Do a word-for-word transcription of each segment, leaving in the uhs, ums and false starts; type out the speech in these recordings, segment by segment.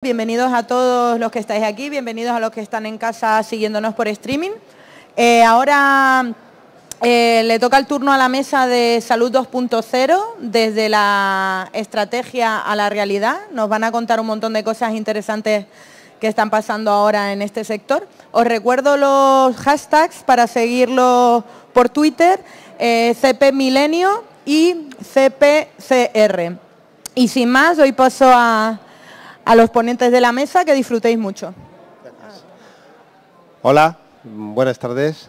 Bienvenidos a todos los que estáis aquí, bienvenidos a los que están en casa siguiéndonos por streaming. Eh, ahora eh, le toca el turno a la mesa de Salud dos punto cero, desde la estrategia a la realidad. Nos van a contar un montón de cosas interesantes que están pasando ahora en este sector. Os recuerdo los hashtags para seguirlo por Twitter, eh, C P Milenio y C P C R. Y sin más, doy paso a... a los ponentes de la mesa, que disfrutéis mucho. Gracias. Hola, buenas tardes.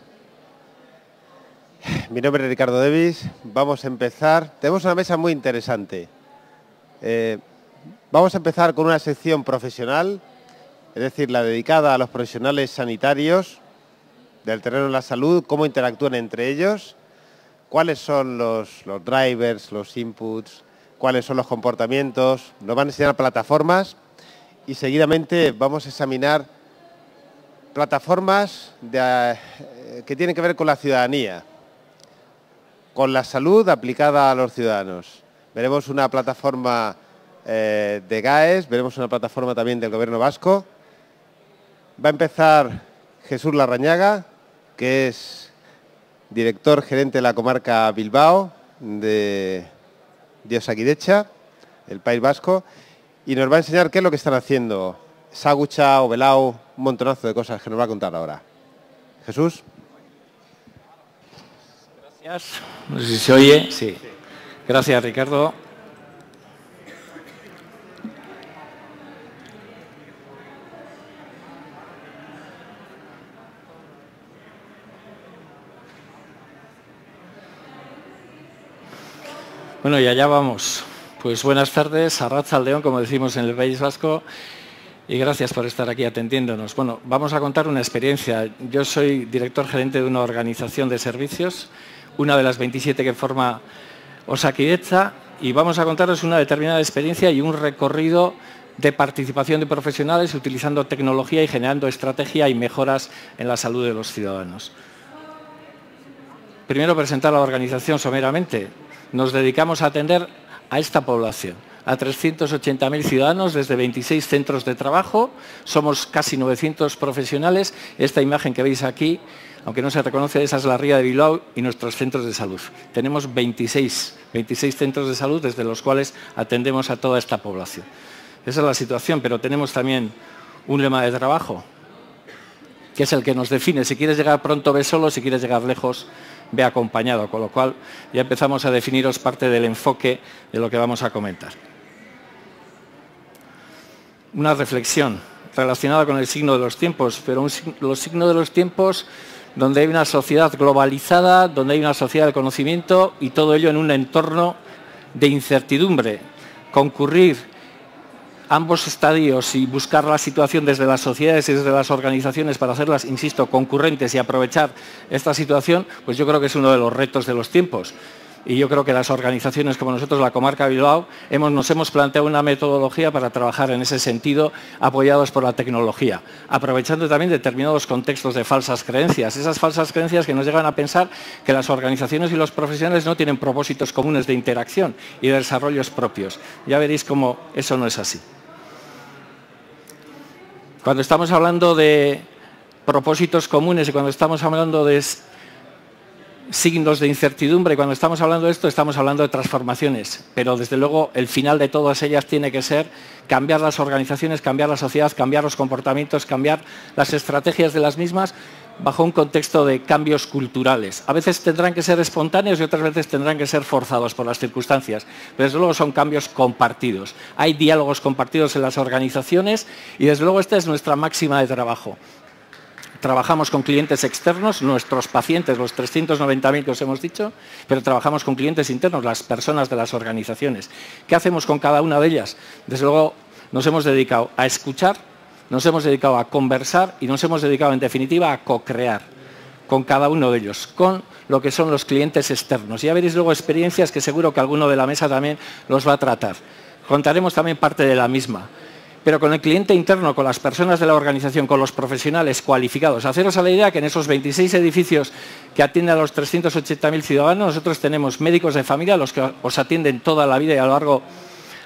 Mi nombre es Ricardo Davis. Vamos a empezar. Tenemos una mesa muy interesante. Eh, vamos a empezar con una sección profesional, es decir, la dedicada a los profesionales sanitarios del terreno de la salud, cómo interactúan entre ellos, cuáles son los, los drivers, los inputs, cuáles son los comportamientos. Nos van a enseñar plataformas y seguidamente vamos a examinar plataformas de, eh, que tienen que ver con la ciudadanía, con la salud aplicada a los ciudadanos. Veremos una plataforma eh, de G A E S, veremos una plataforma también del Gobierno vasco. Va a empezar Jesús Larrañaga, que es director gerente de la comarca Bilbao de, de Osakidetza, el País Vasco, y nos va a enseñar qué es lo que están haciendo Sagucha, Obelau, un montonazo de cosas que nos va a contar ahora. Jesús. Gracias. No sé si se oye. Sí. Gracias, Ricardo. Bueno, y allá vamos. Pues buenas tardes, Arratsaldeon, como decimos en el País Vasco, y gracias por estar aquí atendiéndonos. Bueno, vamos a contar una experiencia. Yo soy director gerente de una organización de servicios, una de las veintisiete que forma Osakidetza, y vamos a contaros una determinada experiencia y un recorrido de participación de profesionales utilizando tecnología y generando estrategia y mejoras en la salud de los ciudadanos. Primero, presentar la organización someramente. Nos dedicamos a atender a esta población, a trescientos ochenta mil ciudadanos desde veintiséis centros de trabajo. Somos casi novecientos profesionales. Esta imagen que veis aquí, aunque no se reconoce, esa es la ría de Bilbao y nuestros centros de salud. Tenemos veintiséis, veintiséis centros de salud desde los cuales atendemos a toda esta población. Esa es la situación, pero tenemos también un lema de trabajo, que es el que nos define. Si quieres llegar pronto, ve solo; si quieres llegar lejos, ve acompañado, con lo cual ya empezamos a definiros parte del enfoque de lo que vamos a comentar. Una reflexión relacionada con el signo de los tiempos, pero un, los signos de los tiempos donde hay una sociedad globalizada, donde hay una sociedad del conocimiento, y todo ello en un entorno de incertidumbre. Concurrir ambos estadios y buscar la situación desde las sociedades y desde las organizaciones para hacerlas, insisto, concurrentes y aprovechar esta situación, pues yo creo que es uno de los retos de los tiempos. Y yo creo que las organizaciones como nosotros, la comarca Bilbao, hemos, nos hemos planteado una metodología para trabajar en ese sentido, apoyados por la tecnología, aprovechando también determinados contextos de falsas creencias, esas falsas creencias que nos llevan a pensar que las organizaciones y los profesionales no tienen propósitos comunes de interacción y de desarrollos propios. Ya veréis cómo eso no es así. Cuando estamos hablando de propósitos comunes y cuando estamos hablando de signos de incertidumbre, cuando estamos hablando de esto, estamos hablando de transformaciones, pero desde luego el final de todas ellas tiene que ser cambiar las organizaciones, cambiar la sociedad, cambiar los comportamientos, cambiar las estrategias de las mismas bajo un contexto de cambios culturales. A veces tendrán que ser espontáneos y otras veces tendrán que ser forzados por las circunstancias, pero desde luego son cambios compartidos. Hay diálogos compartidos en las organizaciones y desde luego esta es nuestra máxima de trabajo. Trabajamos con clientes externos, nuestros pacientes, los trescientos noventa mil que os hemos dicho, pero trabajamos con clientes internos, las personas de las organizaciones. ¿Qué hacemos con cada una de ellas? Desde luego nos hemos dedicado a escuchar, nos hemos dedicado a conversar y nos hemos dedicado en definitiva a co-crear con cada uno de ellos, con lo que son los clientes externos. Ya veréis luego experiencias que seguro que alguno de la mesa también los va a tratar. Contaremos también parte de la misma. Pero con el cliente interno, con las personas de la organización, con los profesionales cualificados. Haceros a la idea que en esos veintiséis edificios que atienden a los trescientos ochenta mil ciudadanos, nosotros tenemos médicos de familia, los que os atienden toda la vida y a lo largo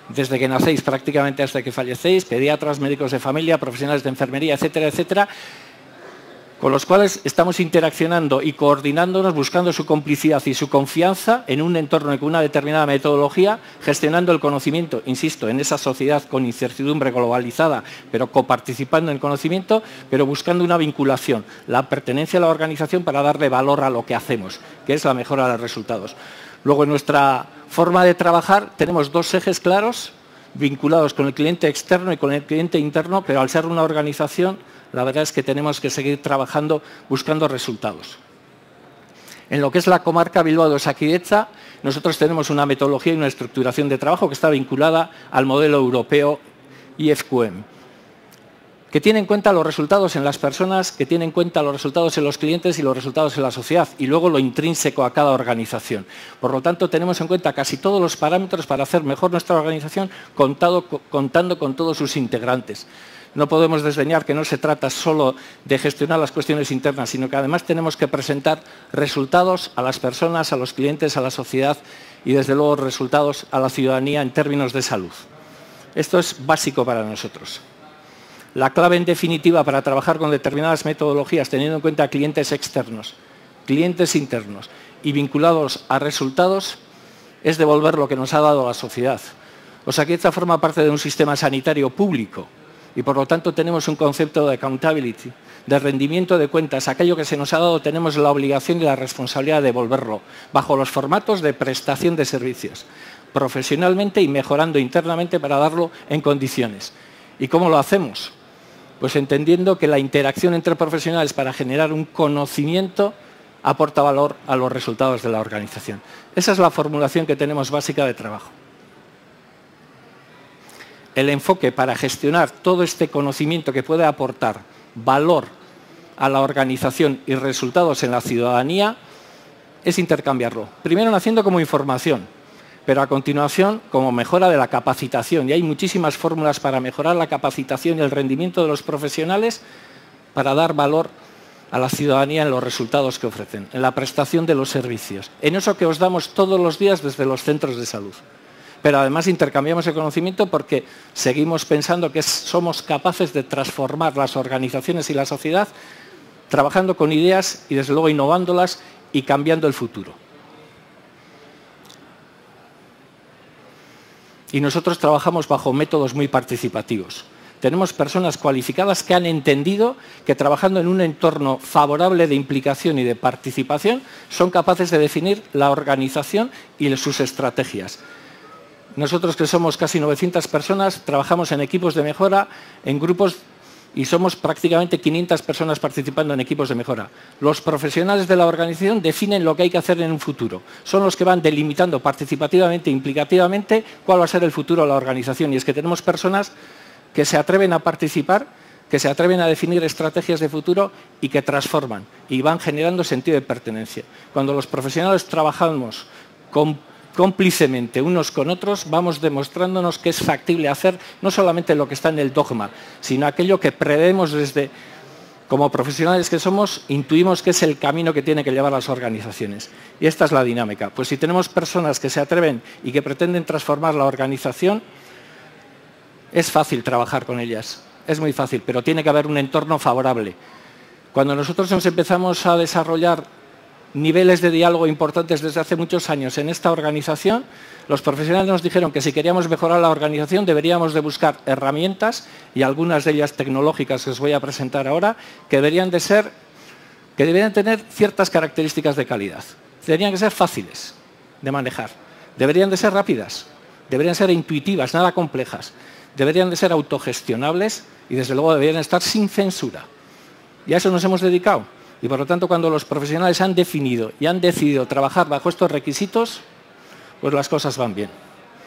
desde que nacéis prácticamente hasta que fallecéis, pediatras, médicos de familia, profesionales de enfermería, etcétera, etcétera, con los cuales estamos interaccionando y coordinándonos, buscando su complicidad y su confianza en un entorno con una determinada metodología, gestionando el conocimiento, insisto, en esa sociedad con incertidumbre globalizada, pero coparticipando en conocimiento, pero buscando una vinculación, la pertenencia a la organización para darle valor a lo que hacemos, que es la mejora de los resultados. Luego, en nuestra forma de trabajar tenemos dos ejes claros, vinculados con el cliente externo y con el cliente interno, pero al ser una organización, la verdad es que tenemos que seguir trabajando buscando resultados. En lo que es la comarca Bilbao de Osakidetza, nosotros tenemos una metodología y una estructuración de trabajo que está vinculada al modelo europeo I F Q M, que tiene en cuenta los resultados en las personas, que tiene en cuenta los resultados en los clientes y los resultados en la sociedad, y luego lo intrínseco a cada organización. Por lo tanto, tenemos en cuenta casi todos los parámetros para hacer mejor nuestra organización, contado, contando con todos sus integrantes. No podemos desdeñar que no se trata solo de gestionar las cuestiones internas, sino que además tenemos que presentar resultados a las personas, a los clientes, a la sociedad y desde luego resultados a la ciudadanía en términos de salud. Esto es básico para nosotros. La clave en definitiva para trabajar con determinadas metodologías, teniendo en cuenta clientes externos, clientes internos y vinculados a resultados, es devolver lo que nos ha dado la sociedad. Osakidetza forma parte de un sistema sanitario público, y por lo tanto tenemos un concepto de accountability, de rendimiento de cuentas. Aquello que se nos ha dado tenemos la obligación y la responsabilidad de devolverlo, bajo los formatos de prestación de servicios, profesionalmente y mejorando internamente para darlo en condiciones. ¿Y cómo lo hacemos? Pues entendiendo que la interacción entre profesionales para generar un conocimiento aporta valor a los resultados de la organización. Esa es la formulación que tenemos básica de trabajo. El enfoque para gestionar todo este conocimiento que puede aportar valor a la organización y resultados en la ciudadanía es intercambiarlo. Primero naciendo como información, pero a continuación como mejora de la capacitación. Y hay muchísimas fórmulas para mejorar la capacitación y el rendimiento de los profesionales para dar valor a la ciudadanía en los resultados que ofrecen, en la prestación de los servicios, en eso que os damos todos los días desde los centros de salud. Pero además intercambiamos el conocimiento porque seguimos pensando que somos capaces de transformar las organizaciones y la sociedad trabajando con ideas y desde luego innovándolas y cambiando el futuro. Y nosotros trabajamos bajo métodos muy participativos. Tenemos personas cualificadas que han entendido que trabajando en un entorno favorable de implicación y de participación son capaces de definir la organización y sus estrategias. Nosotros, que somos casi novecientas personas, trabajamos en equipos de mejora, en grupos, y somos prácticamente quinientas personas participando en equipos de mejora. Los profesionales de la organización definen lo que hay que hacer en un futuro. Son los que van delimitando participativamente e implicativamente cuál va a ser el futuro de la organización. Y es que tenemos personas que se atreven a participar, que se atreven a definir estrategias de futuro y que transforman y van generando sentido de pertenencia. Cuando los profesionales trabajamos con cómplicemente unos con otros, vamos demostrándonos que es factible hacer no solamente lo que está en el dogma, sino aquello que prevemos desde, como profesionales que somos, intuimos que es el camino que tiene que llevar las organizaciones. Y esta es la dinámica. Pues si tenemos personas que se atreven y que pretenden transformar la organización, es fácil trabajar con ellas, es muy fácil, pero tiene que haber un entorno favorable. Cuando nosotros nos empezamos a desarrollar niveles de diálogo importantes desde hace muchos años en esta organización, los profesionales nos dijeron que si queríamos mejorar la organización deberíamos de buscar herramientas, y algunas de ellas tecnológicas que os voy a presentar ahora, que deberían de ser, que deberían tener ciertas características de calidad. Deberían que ser fáciles de manejar, deberían de ser rápidas, deberían ser intuitivas, nada complejas, deberían de ser autogestionables y desde luego deberían estar sin censura. Y a eso nos hemos dedicado. Y por lo tanto, cuando los profesionales han definido y han decidido trabajar bajo estos requisitos, pues las cosas van bien.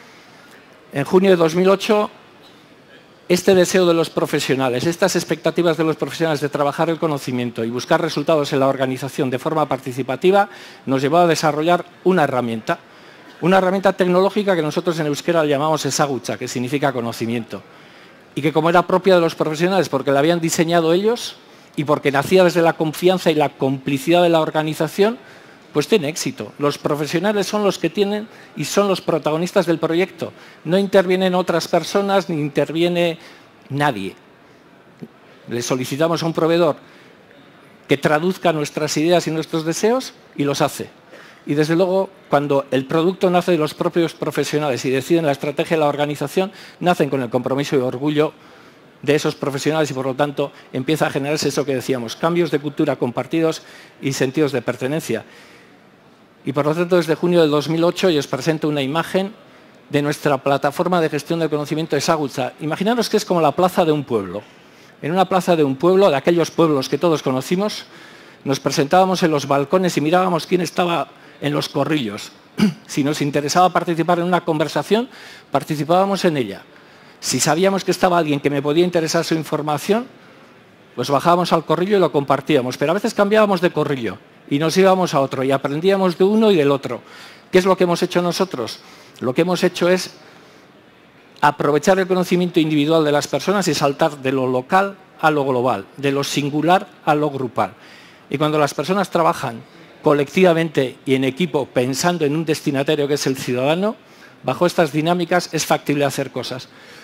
En junio de dos mil ocho, este deseo de los profesionales, estas expectativas de los profesionales de trabajar el conocimiento y buscar resultados en la organización de forma participativa, nos llevó a desarrollar una herramienta, una herramienta tecnológica que nosotros en euskera le llamamos ezagutza, que significa conocimiento, y que como era propia de los profesionales porque la habían diseñado ellos, y porque nacía desde la confianza y la complicidad de la organización, pues tiene éxito. Los profesionales son los que tienen y son los protagonistas del proyecto. No intervienen otras personas ni interviene nadie. Le solicitamos a un proveedor que traduzca nuestras ideas y nuestros deseos y los hace. Y desde luego, cuando el producto nace de los propios profesionales y deciden la estrategia de la organización, nacen con el compromiso y orgullo de esos profesionales y por lo tanto empieza a generarse eso que decíamos, cambios de cultura compartidos y sentidos de pertenencia. Y por lo tanto, desde junio del dos mil ocho yo os presento una imagen de nuestra plataforma de gestión del conocimiento de Ezagutza. Imaginaros que es como la plaza de un pueblo. En una plaza de un pueblo, de aquellos pueblos que todos conocimos, nos presentábamos en los balcones y mirábamos quién estaba en los corrillos. Si nos interesaba participar en una conversación, participábamos en ella. Si sabíamos que estaba alguien que me podía interesar su información, pues bajábamos al corrillo y lo compartíamos. Pero a veces cambiábamos de corrillo y nos íbamos a otro y aprendíamos de uno y del otro. ¿Qué es lo que hemos hecho nosotros? Lo que hemos hecho es aprovechar el conocimiento individual de las personas y saltar de lo local a lo global, de lo singular a lo grupal. Y cuando las personas trabajan colectivamente y en equipo pensando en un destinatario que es el ciudadano, bajo estas dinámicas es factible hacer cosas.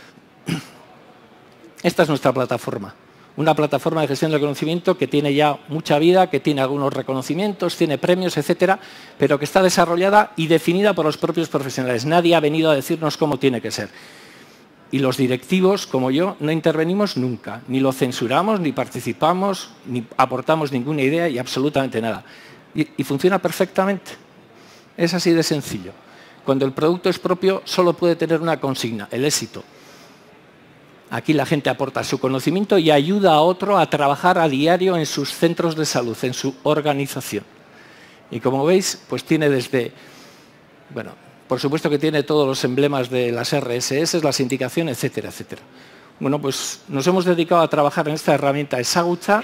Esta es nuestra plataforma, una plataforma de gestión del conocimiento que tiene ya mucha vida, que tiene algunos reconocimientos, tiene premios, etcétera, pero que está desarrollada y definida por los propios profesionales. Nadie ha venido a decirnos cómo tiene que ser. Y los directivos, como yo, no intervenimos nunca, ni lo censuramos, ni participamos, ni aportamos ninguna idea y absolutamente nada. Y, y funciona perfectamente. Es así de sencillo. Cuando el producto es propio, solo puede tener una consigna, el éxito. Aquí la gente aporta su conocimiento y ayuda a otro a trabajar a diario en sus centros de salud, en su organización. Y como veis, pues tiene desde, bueno, por supuesto que tiene todos los emblemas de las R S S, las indicaciones, etcétera, etcétera. Bueno, pues nos hemos dedicado a trabajar en esta herramienta Ezagutza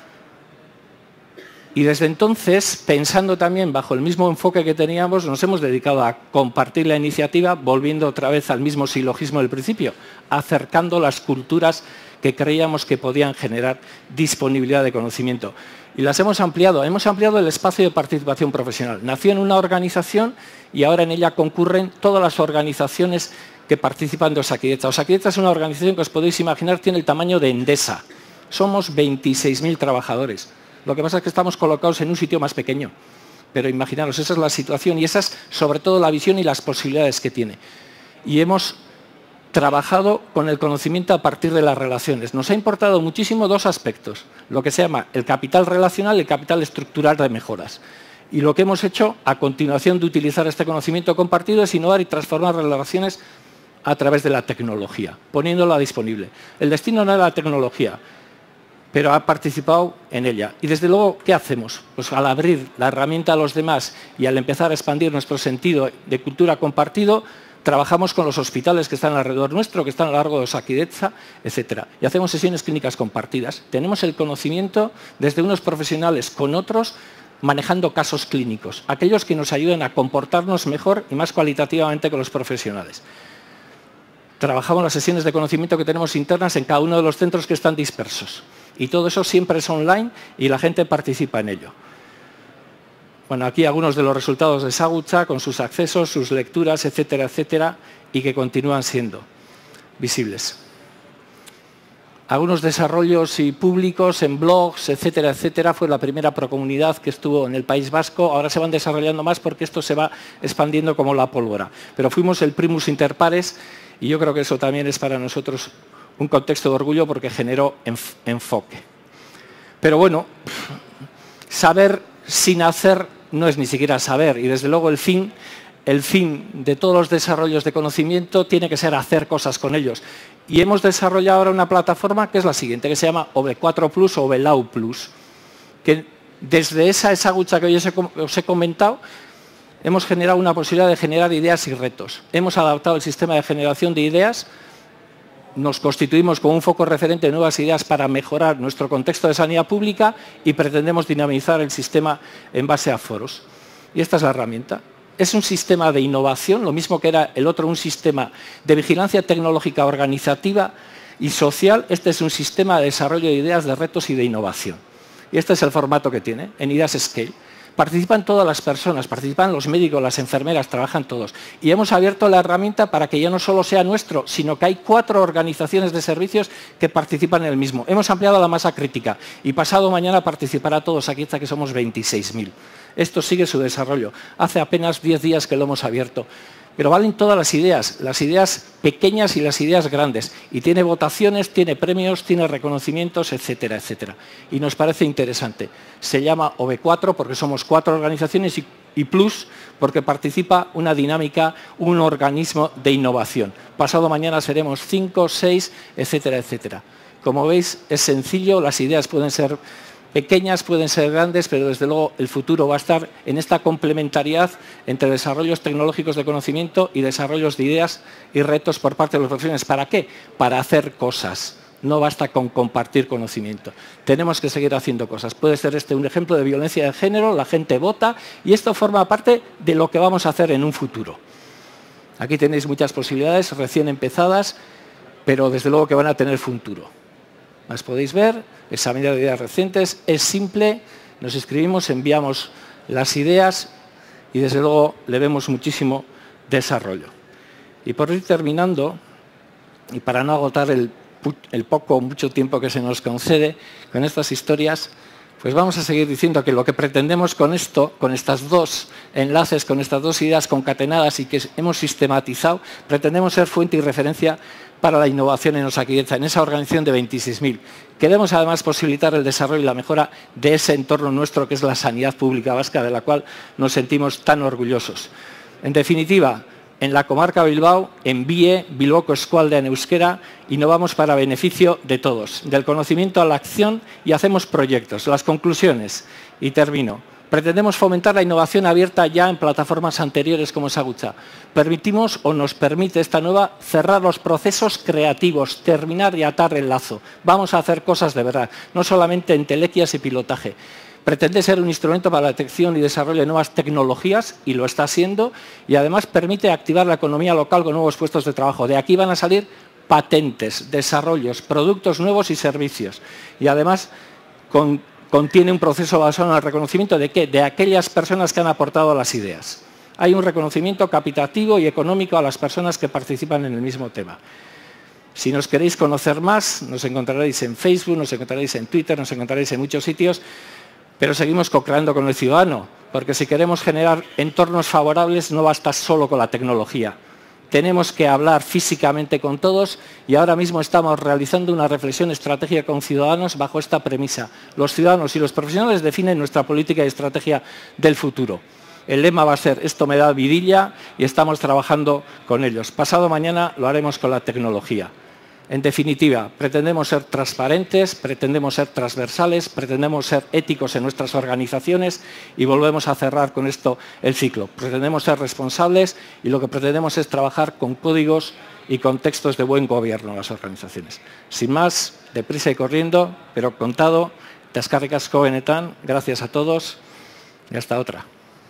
y desde entonces, pensando también bajo el mismo enfoque que teníamos, nos hemos dedicado a compartir la iniciativa, volviendo otra vez al mismo silogismo del principio, acercando las culturas que creíamos que podían generar disponibilidad de conocimiento. Y las hemos ampliado, hemos ampliado el espacio de participación profesional. Nació en una organización y ahora en ella concurren todas las organizaciones que participan de Osakidetza. Osakidetza es una organización que os podéis imaginar tiene el tamaño de Endesa. Somos veintiséis mil trabajadores. Lo que pasa es que estamos colocados en un sitio más pequeño. Pero imaginaros, esa es la situación y esa es sobre todo la visión y las posibilidades que tiene. Y hemos trabajado con el conocimiento a partir de las relaciones. Nos ha importado muchísimo dos aspectos, lo que se llama el capital relacional y el capital estructural de mejoras. Y lo que hemos hecho a continuación de utilizar este conocimiento compartido es innovar y transformar relaciones a través de la tecnología, poniéndola disponible. El destino no era la tecnología, pero ha participado en ella. Y desde luego, ¿qué hacemos? Pues al abrir la herramienta a los demás y al empezar a expandir nuestro sentido de cultura compartido, trabajamos con los hospitales que están alrededor nuestro, que están a lo largo de Osakidetza, etcétera. Y hacemos sesiones clínicas compartidas. Tenemos el conocimiento desde unos profesionales con otros, manejando casos clínicos, aquellos que nos ayuden a comportarnos mejor y más cualitativamente con los profesionales. Trabajamos las sesiones de conocimiento que tenemos internas en cada uno de los centros que están dispersos. Y todo eso siempre es online y la gente participa en ello. Bueno, aquí algunos de los resultados de Ezagutza con sus accesos, sus lecturas, etcétera, etcétera, y que continúan siendo visibles. Algunos desarrollos y públicos en blogs, etcétera, etcétera, fue la primera procomunidad que estuvo en el País Vasco. Ahora se van desarrollando más porque esto se va expandiendo como la pólvora. Pero fuimos el primus inter pares y yo creo que eso también es para nosotros un contexto de orgullo porque generó enf- enfoque. Pero bueno, saber sin hacer no es ni siquiera saber y desde luego el fin, el fin de todos los desarrollos de conocimiento tiene que ser hacer cosas con ellos. Y hemos desarrollado ahora una plataforma que es la siguiente, que se llama O V cuatro plus o OVELAU plus, que desde esa Ezagutza que hoy os he comentado, hemos generado una posibilidad de generar ideas y retos. Hemos adaptado el sistema de generación de ideas, nos constituimos como un foco referente de nuevas ideas para mejorar nuestro contexto de sanidad pública y pretendemos dinamizar el sistema en base a foros. Y esta es la herramienta. Es un sistema de innovación, lo mismo que era el otro, un sistema de vigilancia tecnológica organizativa y social. Este es un sistema de desarrollo de ideas, de retos y de innovación. Y este es el formato que tiene, en Ideas Scale. Participan todas las personas, participan los médicos, las enfermeras, trabajan todos. Y hemos abierto la herramienta para que ya no solo sea nuestro, sino que hay cuatro organizaciones de servicios que participan en el mismo. Hemos ampliado la masa crítica y pasado mañana participará todos aquí, hasta que somos veintiséis mil. Esto sigue su desarrollo. Hace apenas diez días que lo hemos abierto. Pero valen todas las ideas, las ideas pequeñas y las ideas grandes. Y tiene votaciones, tiene premios, tiene reconocimientos, etcétera, etcétera. Y nos parece interesante. Se llama O V cuatro porque somos cuatro organizaciones y, y Plus porque participa una dinámica, un organismo de innovación. Pasado mañana seremos cinco, seis, etcétera, etcétera. Como veis, es sencillo, las ideas pueden ser pequeñas, pueden ser grandes, pero desde luego el futuro va a estar en esta complementariedad entre desarrollos tecnológicos de conocimiento y desarrollos de ideas y retos por parte de los profesionales. ¿Para qué? Para hacer cosas. No basta con compartir conocimiento. Tenemos que seguir haciendo cosas. Puede ser este un ejemplo de violencia de género, la gente vota y esto forma parte de lo que vamos a hacer en un futuro. Aquí tenéis muchas posibilidades recién empezadas, pero desde luego que van a tener futuro. Las podéis ver, examinar ideas recientes, es simple, nos escribimos, enviamos las ideas y desde luego le vemos muchísimo desarrollo. Y por ir terminando, y para no agotar el, el poco o mucho tiempo que se nos concede con estas historias, pues vamos a seguir diciendo que lo que pretendemos con esto, con estas dos enlaces, con estas dos ideas concatenadas y que hemos sistematizado, pretendemos ser fuente y referencia para la innovación en Osakidetza, en esa organización de veintiséis mil. Queremos además posibilitar el desarrollo y la mejora de ese entorno nuestro que es la sanidad pública vasca, de la cual nos sentimos tan orgullosos. En definitiva, en la comarca Bilbao, en B I E, Bilboko Eskualdea en euskera, innovamos para beneficio de todos, del conocimiento a la acción y hacemos proyectos. Las conclusiones, y termino. Pretendemos fomentar la innovación abierta ya en plataformas anteriores como Ezagutza. Permitimos o nos permite esta nueva cerrar los procesos creativos, terminar y atar el lazo. Vamos a hacer cosas de verdad, no solamente entelequias y pilotaje. Pretende ser un instrumento para la detección y desarrollo de nuevas tecnologías, y lo está siendo, y además permite activar la economía local con nuevos puestos de trabajo. De aquí van a salir patentes, desarrollos, productos nuevos y servicios. Y además con contiene un proceso basado en el reconocimiento de qué, de aquellas personas que han aportado las ideas. Hay un reconocimiento capitativo y económico a las personas que participan en el mismo tema. Si nos queréis conocer más, nos encontraréis en Facebook, nos encontraréis en Twitter, nos encontraréis en muchos sitios, pero seguimos co-creando con el ciudadano, porque si queremos generar entornos favorables no basta solo con la tecnología. Tenemos que hablar físicamente con todos y ahora mismo estamos realizando una reflexión estratégica con ciudadanos bajo esta premisa. Los ciudadanos y los profesionales definen nuestra política y estrategia del futuro. El lema va a ser esto me da vidilla y estamos trabajando con ellos. Pasado mañana lo haremos con la tecnología. En definitiva, pretendemos ser transparentes, pretendemos ser transversales, pretendemos ser éticos en nuestras organizaciones y volvemos a cerrar con esto el ciclo. Pretendemos ser responsables y lo que pretendemos es trabajar con códigos y contextos de buen gobierno en las organizaciones. Sin más, deprisa y corriendo, pero contado, eskerrik asko benetan, gracias a todos y hasta otra.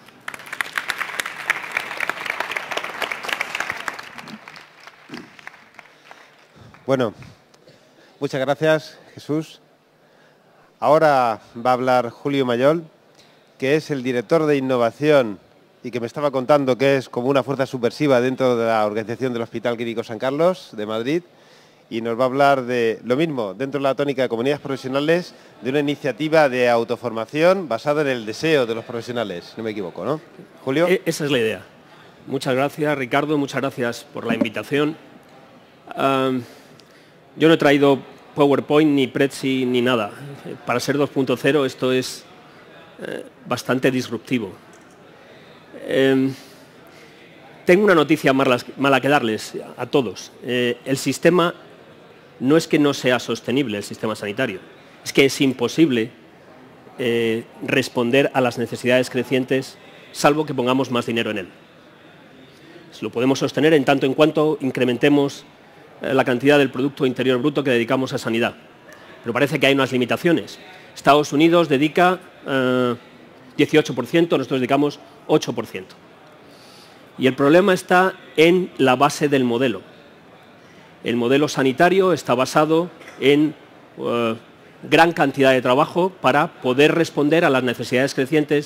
Bueno, muchas gracias, Jesús. Ahora va a hablar Julio Mayol, que es el director de innovación y que me estaba contando que es como una fuerza subversiva dentro de la organización del Hospital Clínico San Carlos de Madrid, y nos va a hablar de lo mismo, dentro de la tónica de comunidades profesionales, de una iniciativa de autoformación basada en el deseo de los profesionales. No me equivoco, ¿no? Julio. Esa es la idea. Muchas gracias, Ricardo, muchas gracias por la invitación. Um, Yo no he traído PowerPoint, ni Prezi, ni nada. Para ser dos punto cero esto es eh, bastante disruptivo. Eh, tengo una noticia mala, mala que darles a todos. Eh, el sistema no es que no sea sostenible, el sistema sanitario. Es que es imposible eh, responder a las necesidades crecientes salvo que pongamos más dinero en él. Lo podemos sostener en tanto en cuanto incrementemos la cantidad del Producto Interior Bruto que dedicamos a sanidad. Pero parece que hay unas limitaciones. Estados Unidos dedica eh, dieciocho por ciento, nosotros dedicamos ocho por ciento. Y el problema está en la base del modelo. El modelo sanitario está basado en eh, gran cantidad de trabajo para poder responder a las necesidades crecientes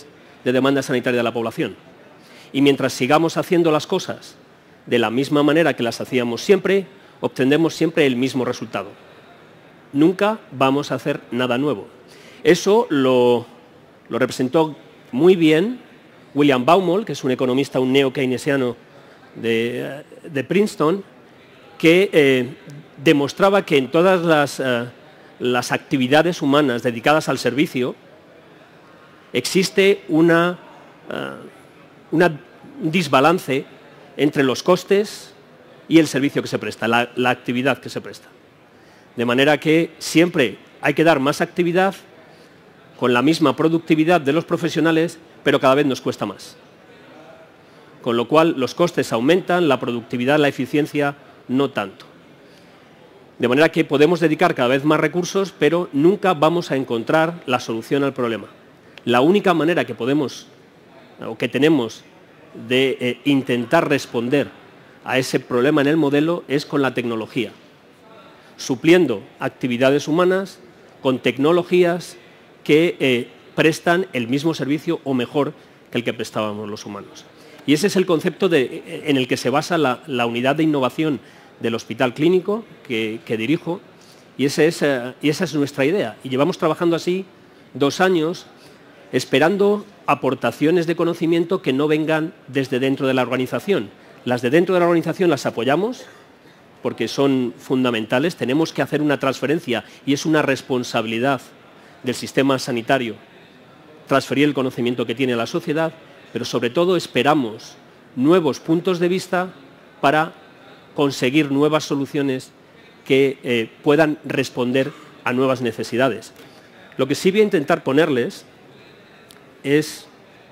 de demanda sanitaria de la población. Y mientras sigamos haciendo las cosas de la misma manera que las hacíamos siempre, obtendremos siempre el mismo resultado. Nunca vamos a hacer nada nuevo. Eso lo, lo representó muy bien William Baumol, que es un economista, un neo-keynesiano de, de Princeton, que eh, demostraba que en todas las, eh, las actividades humanas dedicadas al servicio existe una, uh, una, un desbalance entre los costes y el servicio que se presta, la, la actividad que se presta. De manera que siempre hay que dar más actividad con la misma productividad de los profesionales, pero cada vez nos cuesta más. Con lo cual los costes aumentan, la productividad, la eficiencia no tanto. De manera que podemos dedicar cada vez más recursos, pero nunca vamos a encontrar la solución al problema. La única manera que podemos o que tenemos de eh, intentar responder a ese problema en el modelo es con la tecnología, supliendo actividades humanas con tecnologías que eh, prestan el mismo servicio o mejor que el que prestábamos los humanos. Y ese es el concepto de, en el que se basa la, la unidad de innovación del Hospital Clínico que, que dirijo, y, ese es, eh, y esa es nuestra idea. Y llevamos trabajando así dos años, esperando aportaciones de conocimiento que no vengan desde dentro de la organización. Las de dentro de la organización las apoyamos porque son fundamentales, tenemos que hacer una transferencia y es una responsabilidad del sistema sanitario transferir el conocimiento que tiene a la sociedad, pero sobre todo esperamos nuevos puntos de vista para conseguir nuevas soluciones que eh, puedan responder a nuevas necesidades. Lo que sí voy a intentar ponerles es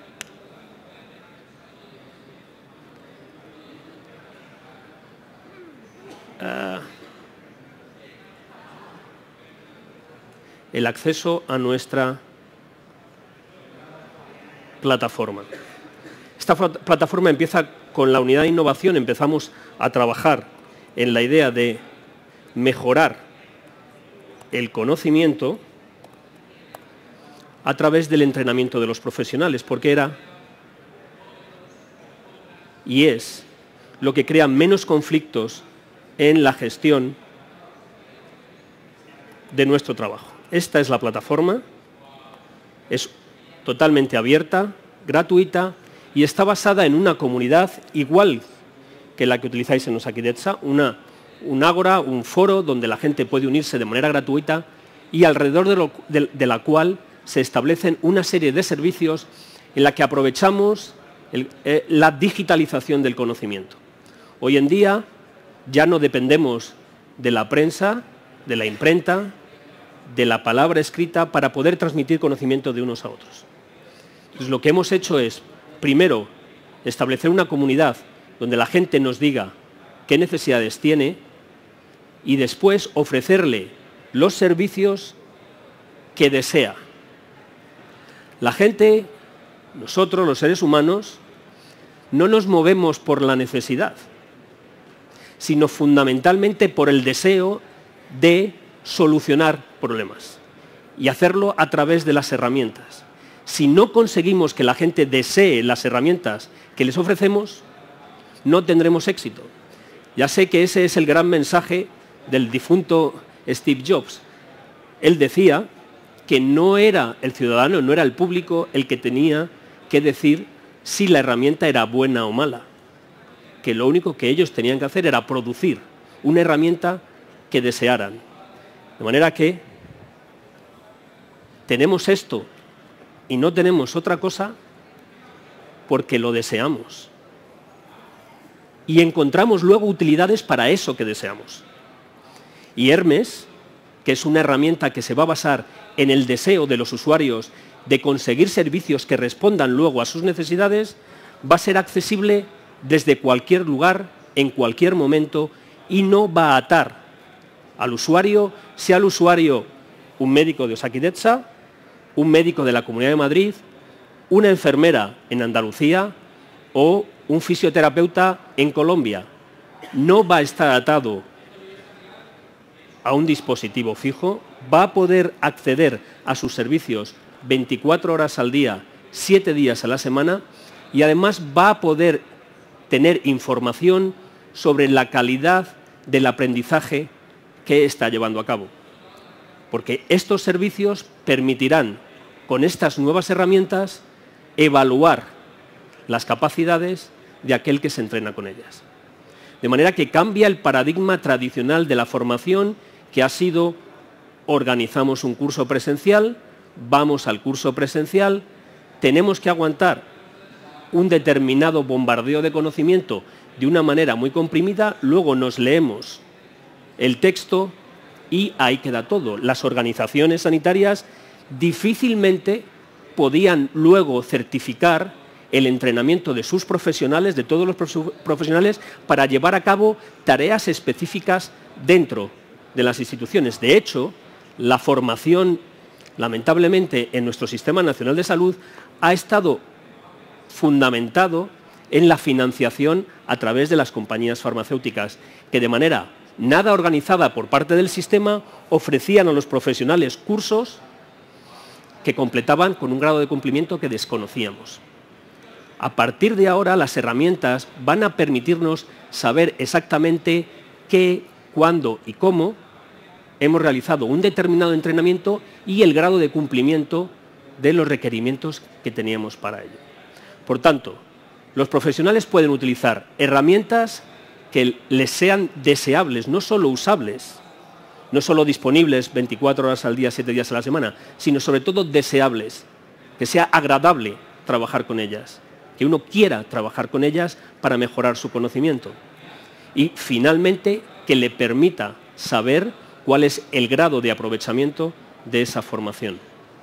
uh, el acceso a nuestra plataforma. Esta plataforma empieza con la unidad de innovación, empezamos a trabajar en la idea de mejorar el conocimiento a través del entrenamiento de los profesionales, porque era y es lo que crea menos conflictos en la gestión de nuestro trabajo. Esta es la plataforma, es totalmente abierta, gratuita y está basada en una comunidad igual que la que utilizáis en Osakidetza, una, un ágora, un foro donde la gente puede unirse de manera gratuita y alrededor de, lo, de, de la cual se establecen una serie de servicios en la que aprovechamos el, eh, la digitalización del conocimiento. Hoy en día ya no dependemos de la prensa, de la imprenta, de la palabra escrita para poder transmitir conocimiento de unos a otros. Entonces, lo que hemos hecho es, primero, establecer una comunidad donde la gente nos diga qué necesidades tiene y después ofrecerle los servicios que desea. La gente, nosotros, los seres humanos, no nos movemos por la necesidad, sino fundamentalmente por el deseo de solucionar problemas y hacerlo a través de las herramientas. Si no conseguimos que la gente desee las herramientas que les ofrecemos, no tendremos éxito. Ya sé que ese es el gran mensaje del difunto Steve Jobs. Él decía que no era el ciudadano, no era el público el que tenía que decir si la herramienta era buena o mala, que lo único que ellos tenían que hacer era producir una herramienta que desearan. De manera que tenemos esto y no tenemos otra cosa porque lo deseamos. Y encontramos luego utilidades para eso que deseamos. Y Hermes, que es una herramienta que se va a basar en el deseo de los usuarios de conseguir servicios que respondan luego a sus necesidades, va a ser accesible desde cualquier lugar, en cualquier momento, y no va a atar al usuario, sea el usuario un médico de Osakidetza, un médico de la Comunidad de Madrid, una enfermera en Andalucía o un fisioterapeuta en Colombia. No va a estar atado a un dispositivo fijo, va a poder acceder a sus servicios veinticuatro horas al día, siete días a la semana y además va a poder tener información sobre la calidad del aprendizaje que está llevando a cabo. Porque estos servicios permitirán, con estas nuevas herramientas, evaluar las capacidades de aquel que se entrena con ellas. De manera que cambia el paradigma tradicional de la formación, que ha sido: organizamos un curso presencial, vamos al curso presencial, tenemos que aguantar un determinado bombardeo de conocimiento de una manera muy comprimida, luego nos leemos el texto y ahí queda todo. Las organizaciones sanitarias difícilmente podían luego certificar el entrenamiento de sus profesionales, de todos los profesionales, para llevar a cabo tareas específicas dentro de las instituciones. De hecho, la formación, lamentablemente, en nuestro Sistema Nacional de Salud ha estado fundamentado en la financiación a través de las compañías farmacéuticas, que de manera nada organizada por parte del sistema ofrecían a los profesionales cursos que completaban con un grado de cumplimiento que desconocíamos. A partir de ahora, las herramientas van a permitirnos saber exactamente qué, cuándo y cómo hemos realizado un determinado entrenamiento y el grado de cumplimiento de los requerimientos que teníamos para ello. Por tanto, los profesionales pueden utilizar herramientas que les sean deseables, no solo usables, no solo disponibles veinticuatro horas al día, siete días a la semana, sino sobre todo deseables, que sea agradable trabajar con ellas, que uno quiera trabajar con ellas para mejorar su conocimiento. Y finalmente, que le permita saber cuál es el grado de aprovechamiento de esa formación.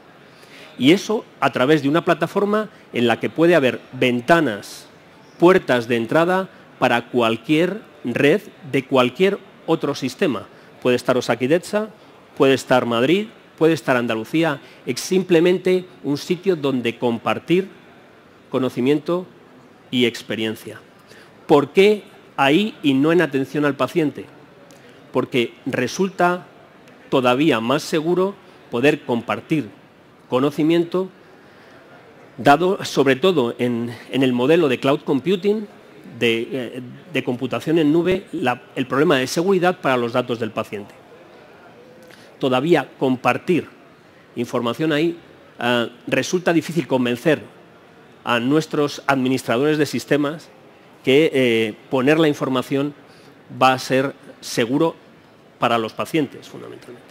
Y eso a través de una plataforma en la que puede haber ventanas, puertas de entrada para cualquier red de cualquier otro sistema. Puede estar Osakidetza, puede estar Madrid, puede estar Andalucía. Es simplemente un sitio donde compartir conocimiento y experiencia. ¿Por qué ahí y no en atención al paciente? Porque resulta todavía más seguro poder compartir conocimiento, dado sobre todo en, en el modelo de cloud computing, de, eh, de computación en nube, la, el problema de seguridad para los datos del paciente. Todavía compartir información ahí eh, resulta difícil convencer a nuestros administradores de sistemas que eh, poner la información va a ser seguro para los pacientes, fundamentalmente.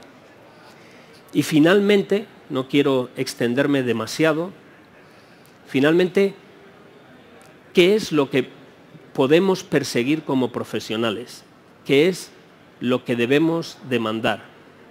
Y finalmente, no quiero extenderme demasiado, finalmente, ¿qué es lo que podemos perseguir como profesionales? ¿Qué es lo que debemos demandar?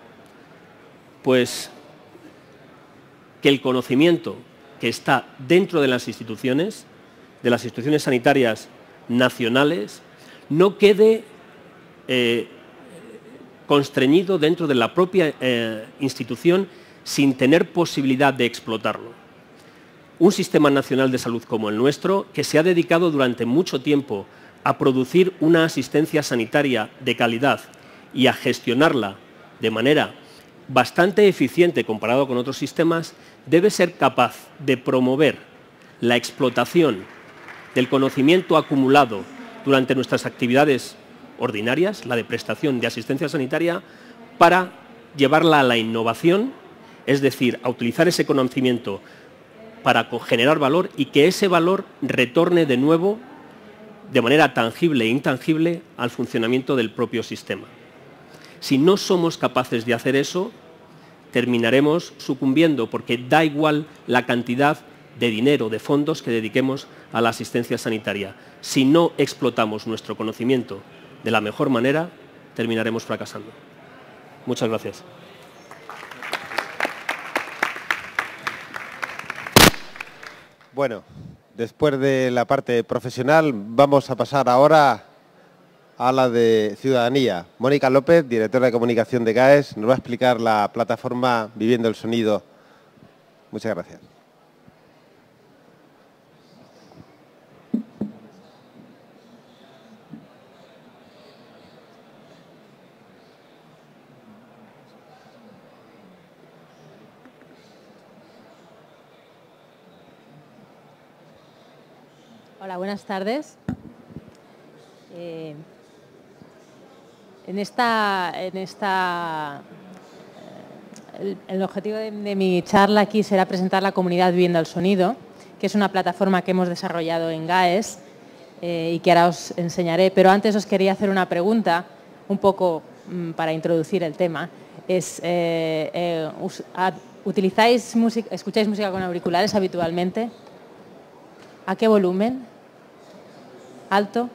Pues que el conocimiento que está dentro de las instituciones, de las instituciones sanitarias nacionales, no quede eh, constreñido dentro de la propia eh, institución sin tener posibilidad de explotarlo. Un sistema nacional de salud como el nuestro, que se ha dedicado durante mucho tiempo a producir una asistencia sanitaria de calidad y a gestionarla de manera bastante eficiente comparado con otros sistemas, debe ser capaz de promover la explotación del conocimiento acumulado durante nuestras actividades ordinarias, la de prestación de asistencia sanitaria, para llevarla a la innovación, es decir, a utilizar ese conocimiento para generar valor y que ese valor retorne de nuevo de manera tangible e intangible al funcionamiento del propio sistema. Si no somos capaces de hacer eso, terminaremos sucumbiendo, porque da igual la cantidad de dinero, de fondos que dediquemos a la asistencia sanitaria. Si no explotamos nuestro conocimiento de la mejor manera, terminaremos fracasando. Muchas gracias. Bueno, después de la parte profesional, vamos a pasar ahora a la de ciudadanía. Mónica López, directora de comunicación de GAES, nos va a explicar la plataforma Viviendo el Sonido. Muchas gracias. Hola, buenas tardes. Eh, en esta, en esta el, el objetivo de, de mi charla aquí será presentar la comunidad Viviendo el Sonido, que es una plataforma que hemos desarrollado en GAES eh, y que ahora os enseñaré. Pero antes os quería hacer una pregunta, un poco mm, para introducir el tema. Es, eh, eh, us, a, ¿utilizáis música, escucháis música con auriculares habitualmente? ¿A qué volumen? ¿Alto?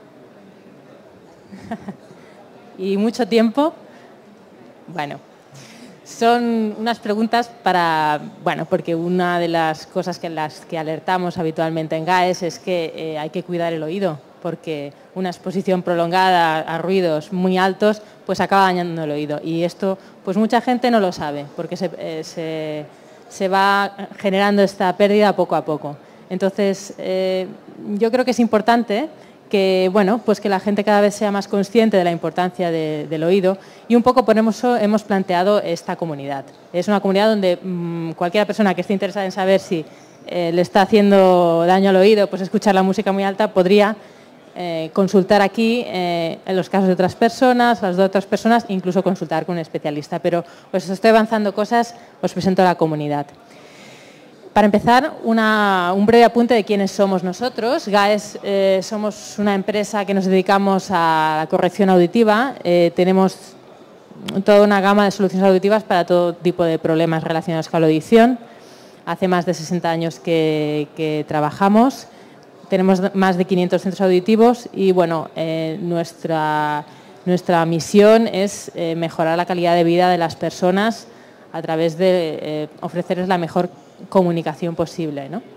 ¿Y mucho tiempo? Bueno, son unas preguntas para, bueno, porque una de las cosas que las que alertamos habitualmente en GAES es que eh, hay que cuidar el oído, porque una exposición prolongada a ruidos muy altos pues acaba dañando el oído, y esto pues mucha gente no lo sabe, porque se, eh, se, se va generando esta pérdida poco a poco. Entonces, eh, yo creo que es importante que, bueno, pues que la gente cada vez sea más consciente de la importancia de, del oído, y un poco por eso hemos planteado esta comunidad. Es una comunidad donde mmm, cualquier persona que esté interesada en saber si eh, le está haciendo daño al oído, pues escuchar la música muy alta, podría eh, consultar aquí eh, en los casos de otras personas, las de otras personas, incluso consultar con un especialista. Pero pues estoy avanzando cosas, os presento a la comunidad. Para empezar, una, un breve apunte de quiénes somos nosotros. GAES eh, somos una empresa que nos dedicamos a la corrección auditiva. Eh, tenemos toda una gama de soluciones auditivas para todo tipo de problemas relacionados con la audición. Hace más de sesenta años que, que trabajamos. Tenemos más de quinientos centros auditivos y, bueno, eh, nuestra, nuestra misión es eh, mejorar la calidad de vida de las personas a través de eh, ofrecerles la mejor comunicación posible, ¿no?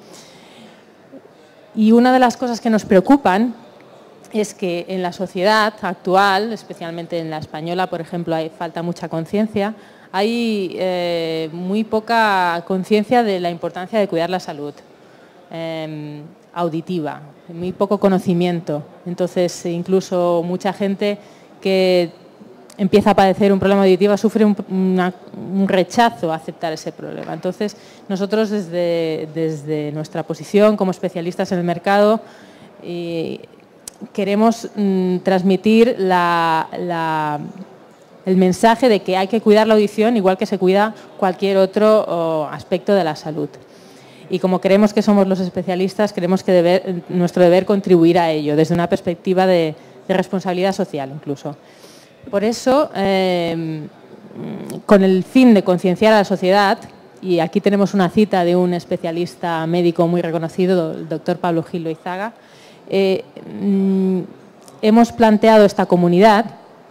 Y una de las cosas que nos preocupan es que en la sociedad actual, especialmente en la española, por ejemplo, hay falta mucha conciencia, hay eh, muy poca conciencia de la importancia de cuidar la salud eh, auditiva, muy poco conocimiento. Entonces, incluso mucha gente que empieza a padecer un problema auditivo, sufre un, una, un rechazo a aceptar ese problema. Entonces, nosotros desde, desde nuestra posición como especialistas en el mercado eh, queremos mm, transmitir la, la, el mensaje de que hay que cuidar la audición igual que se cuida cualquier otro oh, aspecto de la salud. Y como creemos que somos los especialistas, creemos que deber, nuestro deber contribuir a ello, desde una perspectiva de, de responsabilidad social incluso. Por eso, eh, con el fin de concienciar a la sociedad, y aquí tenemos una cita de un especialista médico muy reconocido, el doctor Pablo Gil Loizaga, eh, hemos planteado esta comunidad,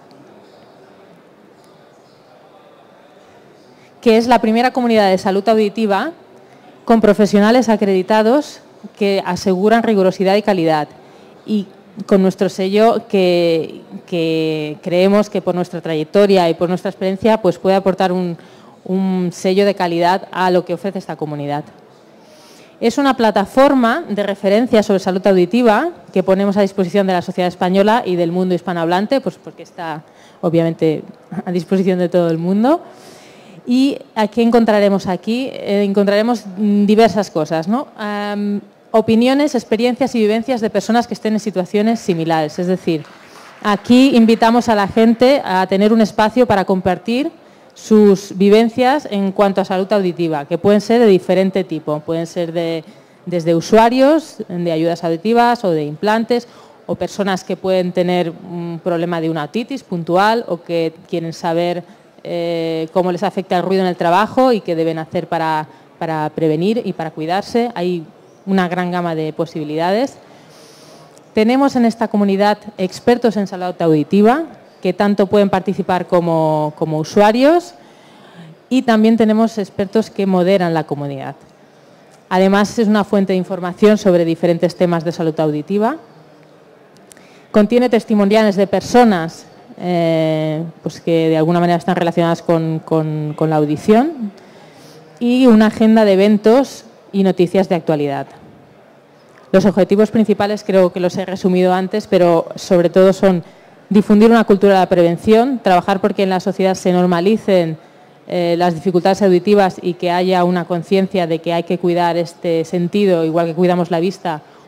que es la primera comunidad de salud auditiva con profesionales acreditados que aseguran rigurosidad y calidad, y con nuestro sello que, que creemos que por nuestra trayectoria y por nuestra experiencia pues puede aportar un, un sello de calidad a lo que ofrece esta comunidad. Es una plataforma de referencia sobre salud auditiva que ponemos a disposición de la sociedad española y del mundo hispanohablante, pues porque está obviamente a disposición de todo el mundo. ¿Y qué encontraremos aquí? Eh, encontraremos diversas cosas, ¿no? Um, opiniones, experiencias y vivencias de personas que estén en situaciones similares. Es decir, aquí invitamos a la gente a tener un espacio para compartir sus vivencias en cuanto a salud auditiva, que pueden ser de diferente tipo. Pueden ser de, desde usuarios de ayudas auditivas o de implantes, o personas que pueden tener un problema de una otitis puntual o que quieren saber eh, cómo les afecta el ruido en el trabajo y qué deben hacer para, para prevenir y para cuidarse. Hay una gran gama de posibilidades. Tenemos en esta comunidad expertos en salud auditiva que tanto pueden participar como, como usuarios, y también tenemos expertos que moderan la comunidad. Además, es una fuente de información sobre diferentes temas de salud auditiva. Contiene testimoniales de personas eh, pues que de alguna manera están relacionadas con, con, con la audición, y una agenda de eventos y noticias de actualidad. Los objetivos principales creo que los he resumido antes, pero sobre todo son difundir una cultura de la prevención, trabajar porque en la sociedad se normalicen eh, las dificultades auditivas y que haya una conciencia de que hay que cuidar este sentido, igual que cuidamos la vista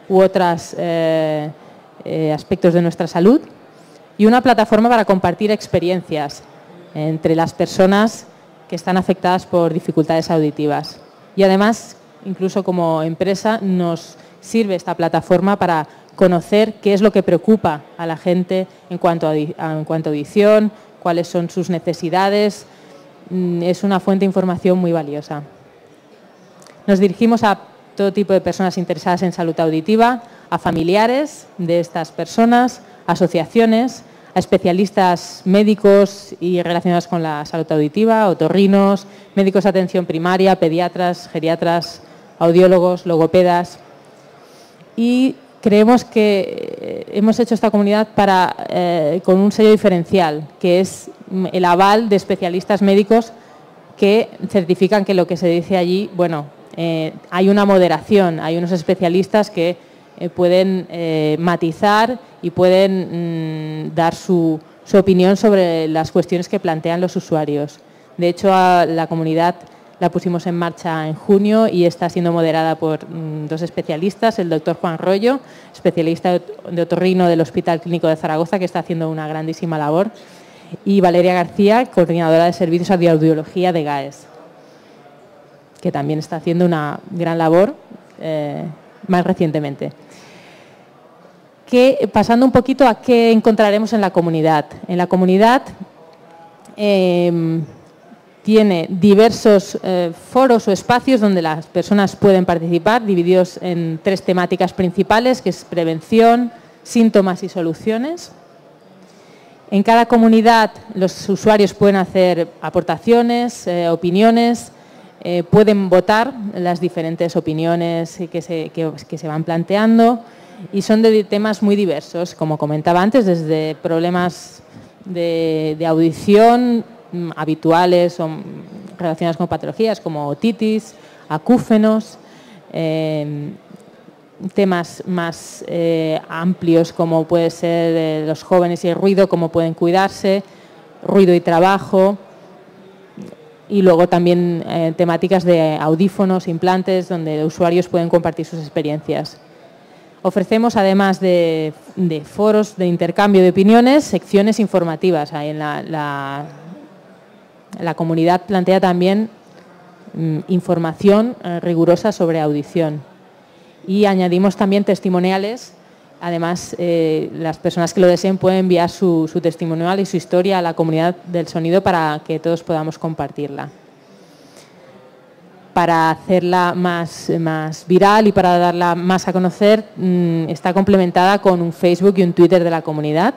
u otros eh, eh, aspectos de nuestra salud, y una plataforma para compartir experiencias entre las personas que están afectadas por dificultades auditivas. Y además, incluso como empresa, nos sirve esta plataforma para conocer qué es lo que preocupa a la gente en cuanto a, en cuanto a audición, cuáles son sus necesidades. Es una fuente de información muy valiosa. Nos dirigimos a todo tipo de personas interesadas en salud auditiva, a familiares de estas personas, asociaciones, a especialistas médicos y relacionados con la salud auditiva, otorrinos, médicos de atención primaria, pediatras, geriatras, audiólogos, logopedas. Y creemos que hemos hecho esta comunidad para, eh, con un sello diferencial, que es el aval de especialistas médicos que certifican que lo que se dice allí, bueno, eh, hay una moderación, hay unos especialistas que eh, pueden eh, matizar y pueden mm, dar su, su opinión sobre las cuestiones que plantean los usuarios. De hecho, a la comunidad la pusimos en marcha en junio y está siendo moderada por mm, dos especialistas, el doctor Juan Rollo, especialista de otorrino del Hospital Clínico de Zaragoza, que está haciendo una grandísima labor, y Valeria García, coordinadora de servicios de audiología de GAES, que también está haciendo una gran labor eh, más recientemente. Que, pasando un poquito a qué encontraremos en la comunidad. En la comunidad eh, tiene diversos eh, foros o espacios donde las personas pueden participar, divididos en tres temáticas principales, que es prevención, síntomas y soluciones. En cada comunidad los usuarios pueden hacer aportaciones, eh, opiniones, eh, pueden votar las diferentes opiniones que se, que, que se van planteando, y son de temas muy diversos, como comentaba antes, desde problemas de, de audición habituales o relacionadas con patologías como otitis, acúfenos, eh, temas más eh, amplios como puede ser eh, los jóvenes y el ruido, cómo pueden cuidarse, ruido y trabajo, y luego también eh, temáticas de audífonos, implantes, donde usuarios pueden compartir sus experiencias. Ofrecemos, además de, de foros de intercambio de opiniones, secciones informativas. En la, la, la comunidad plantea también mm, información eh, rigurosa sobre audición. Y añadimos también testimoniales. Además, eh, las personas que lo deseen pueden enviar su, su testimonial y su historia a la comunidad del sonido para que todos podamos compartirla. Para hacerla más, más viral y para darla más a conocer, mmm, está complementada con un Facebook y un Twitter de la comunidad.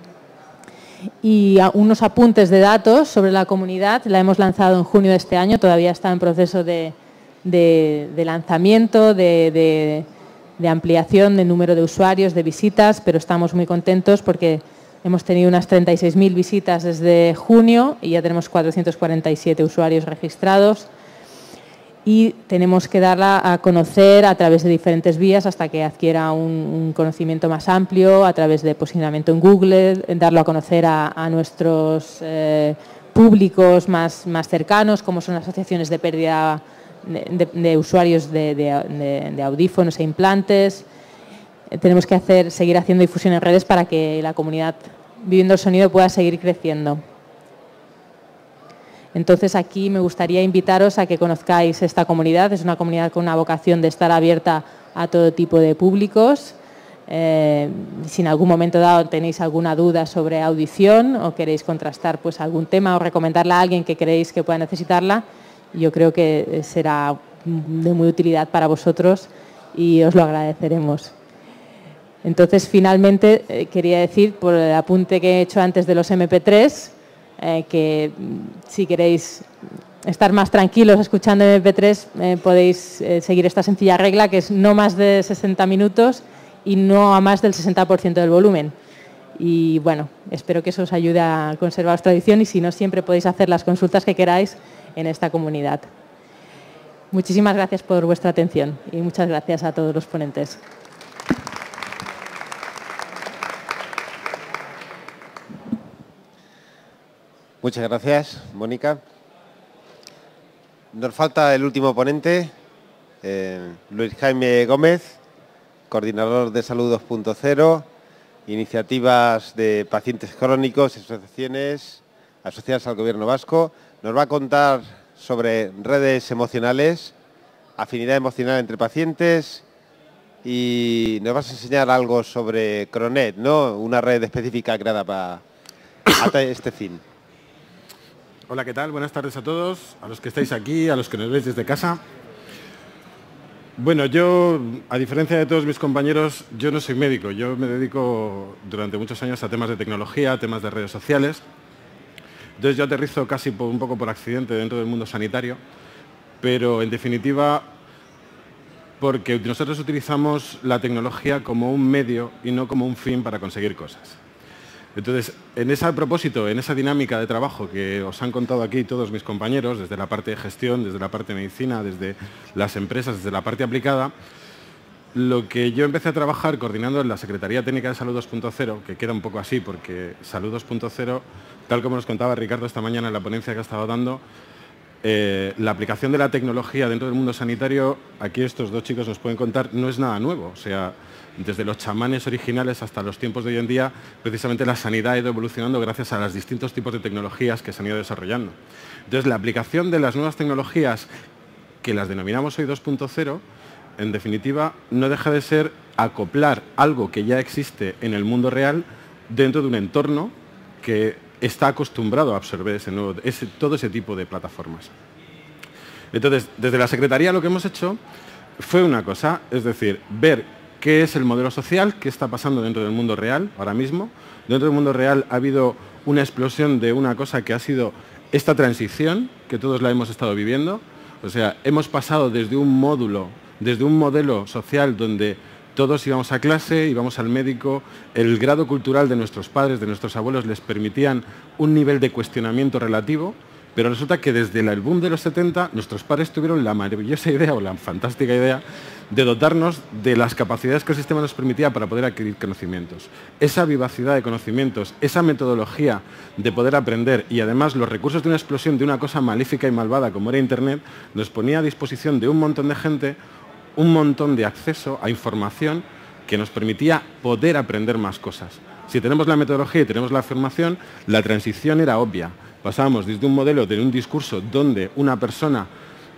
Y unos apuntes de datos sobre la comunidad, la hemos lanzado en junio de este año, todavía está en proceso de, de, de lanzamiento, de, de, de ampliación de número de usuarios, de visitas, pero estamos muy contentos porque hemos tenido unas treinta y seis mil visitas desde junio y ya tenemos cuatrocientos cuarenta y siete usuarios registrados. Y tenemos que darla a conocer a través de diferentes vías hasta que adquiera un, un conocimiento más amplio, a través de posicionamiento en Google, darlo a conocer a, a nuestros eh, públicos más, más cercanos, como son las asociaciones de pérdida de, de, de usuarios de, de, de, de audífonos e implantes. Eh, tenemos que hacer, seguir haciendo difusión en redes para que la comunidad Viviendo el Sonido pueda seguir creciendo. Entonces, aquí me gustaría invitaros a que conozcáis esta comunidad. Es una comunidad con una vocación de estar abierta a todo tipo de públicos. Eh, si en algún momento dado tenéis alguna duda sobre audición o queréis contrastar pues, algún tema o recomendarla a alguien que creéis que pueda necesitarla, yo creo que será de muy utilidad para vosotros y os lo agradeceremos. Entonces, finalmente, eh, quería decir, por el apunte que he hecho antes de los eme pe tres, Eh, que si queréis estar más tranquilos escuchando eme pe tres eh, podéis eh, seguir esta sencilla regla, que es no más de sesenta minutos y no a más del sesenta por ciento del volumen. Y bueno, espero que eso os ayude a conservar vuestra tradición, y si no, siempre podéis hacer las consultas que queráis en esta comunidad. Muchísimas gracias por vuestra atención y muchas gracias a todos los ponentes. Muchas gracias, Mónica. Nos falta el último ponente, eh, Luis Jaime Gómez, coordinador de Salud dos punto cero, iniciativas de pacientes crónicos, asociaciones asociadas al Gobierno vasco. Nos va a contar sobre redes emocionales, afinidad emocional entre pacientes, y nos vas a enseñar algo sobre Cronet, ¿no? Una red específica creada para este fin. Hola, ¿qué tal? Buenas tardes a todos, a los que estáis aquí, a los que nos veis desde casa. Bueno, yo, a diferencia de todos mis compañeros, yo no soy médico. Yo me dedico durante muchos años a temas de tecnología, a temas de redes sociales. Entonces yo aterrizo casi por, un poco por accidente dentro del mundo sanitario, pero en definitiva porque nosotros utilizamos la tecnología como un medio y no como un fin para conseguir cosas. Entonces, en ese propósito, en esa dinámica de trabajo que os han contado aquí todos mis compañeros, desde la parte de gestión, desde la parte de medicina, desde las empresas, desde la parte aplicada, lo que yo empecé a trabajar coordinando en la Secretaría Técnica de Salud dos punto cero, que queda un poco así porque Salud dos punto cero, tal como nos contaba Ricardo esta mañana en la ponencia que ha estado dando, eh, la aplicación de la tecnología dentro del mundo sanitario, aquí estos dos chicos nos pueden contar, no es nada nuevo. O sea, desde los chamanes originales hasta los tiempos de hoy en día, precisamente la sanidad ha ido evolucionando gracias a los distintos tipos de tecnologías que se han ido desarrollando. Entonces, la aplicación de las nuevas tecnologías, que las denominamos hoy dos punto cero, en definitiva, no deja de ser acoplar algo que ya existe en el mundo real dentro de un entorno que está acostumbrado a absorber ese nuevo, ese, todo ese tipo de plataformas. Entonces, desde la Secretaría lo que hemos hecho fue una cosa, es decir, ver qué es el modelo social, qué está pasando dentro del mundo real ahora mismo. Dentro del mundo real ha habido una explosión de una cosa que ha sido esta transición, que todos la hemos estado viviendo. O sea, hemos pasado desde un módulo, desde un modelo social donde todos íbamos a clase, íbamos al médico, el grado cultural de nuestros padres, de nuestros abuelos, les permitían un nivel de cuestionamiento relativo, pero resulta que desde el boom de los setenta nuestros padres tuvieron la maravillosa idea o la fantástica idea de dotarnos de las capacidades que el sistema nos permitía para poder adquirir conocimientos. Esa vivacidad de conocimientos, esa metodología de poder aprender y además los recursos de una explosión de una cosa maléfica y malvada como era Internet, nos ponía a disposición de un montón de gente un montón de acceso a información que nos permitía poder aprender más cosas. Si tenemos la metodología y tenemos la formación, la transición era obvia. Pasábamos desde un modelo de un discurso donde una persona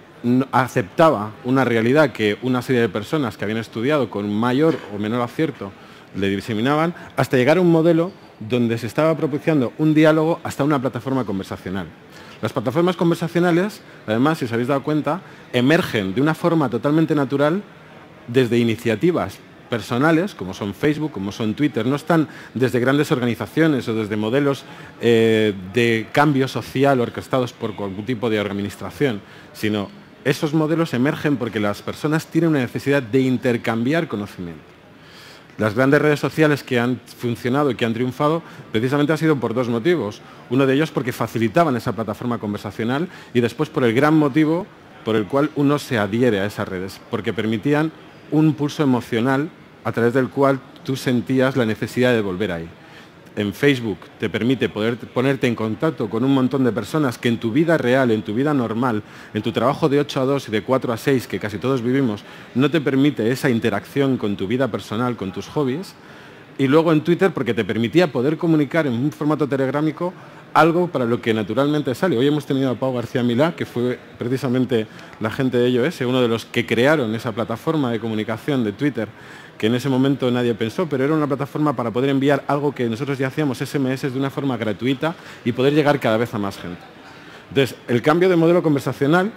aceptaba una realidad que una serie de personas que habían estudiado con mayor o menor acierto le diseminaban, hasta llegar a un modelo donde se estaba propiciando un diálogo hasta una plataforma conversacional. Las plataformas conversacionales, además, si os habéis dado cuenta, emergen de una forma totalmente natural desde iniciativas personales, como son Facebook, como son Twitter, no están desde grandes organizaciones o desde modelos eh, de cambio social orquestados por algún tipo de administración, sino esos modelos emergen porque las personas tienen una necesidad de intercambiar conocimiento. Las grandes redes sociales que han funcionado y que han triunfado precisamente han sido por dos motivos. Uno de ellos porque facilitaban esa plataforma conversacional y después por el gran motivo por el cual uno se adhiere a esas redes, porque permitían un pulso emocional a través del cual tú sentías la necesidad de volver ahí. En Facebook te permite poder ponerte en contacto con un montón de personas que en tu vida real, en tu vida normal, en tu trabajo de ocho a dos y de cuatro a seis, que casi todos vivimos, no te permite esa interacción con tu vida personal, con tus hobbies. Y luego en Twitter porque te permitía poder comunicar en un formato telegrámico algo para lo que naturalmente sale. Hoy hemos tenido a Pau García Milá, que fue precisamente la gente de iOS, uno de los que crearon esa plataforma de comunicación de Twitter, que en ese momento nadie pensó, pero era una plataforma para poder enviar algo que nosotros ya hacíamos, ese eme ese, de una forma gratuita y poder llegar cada vez a más gente. Entonces, el cambio de modelo conversacional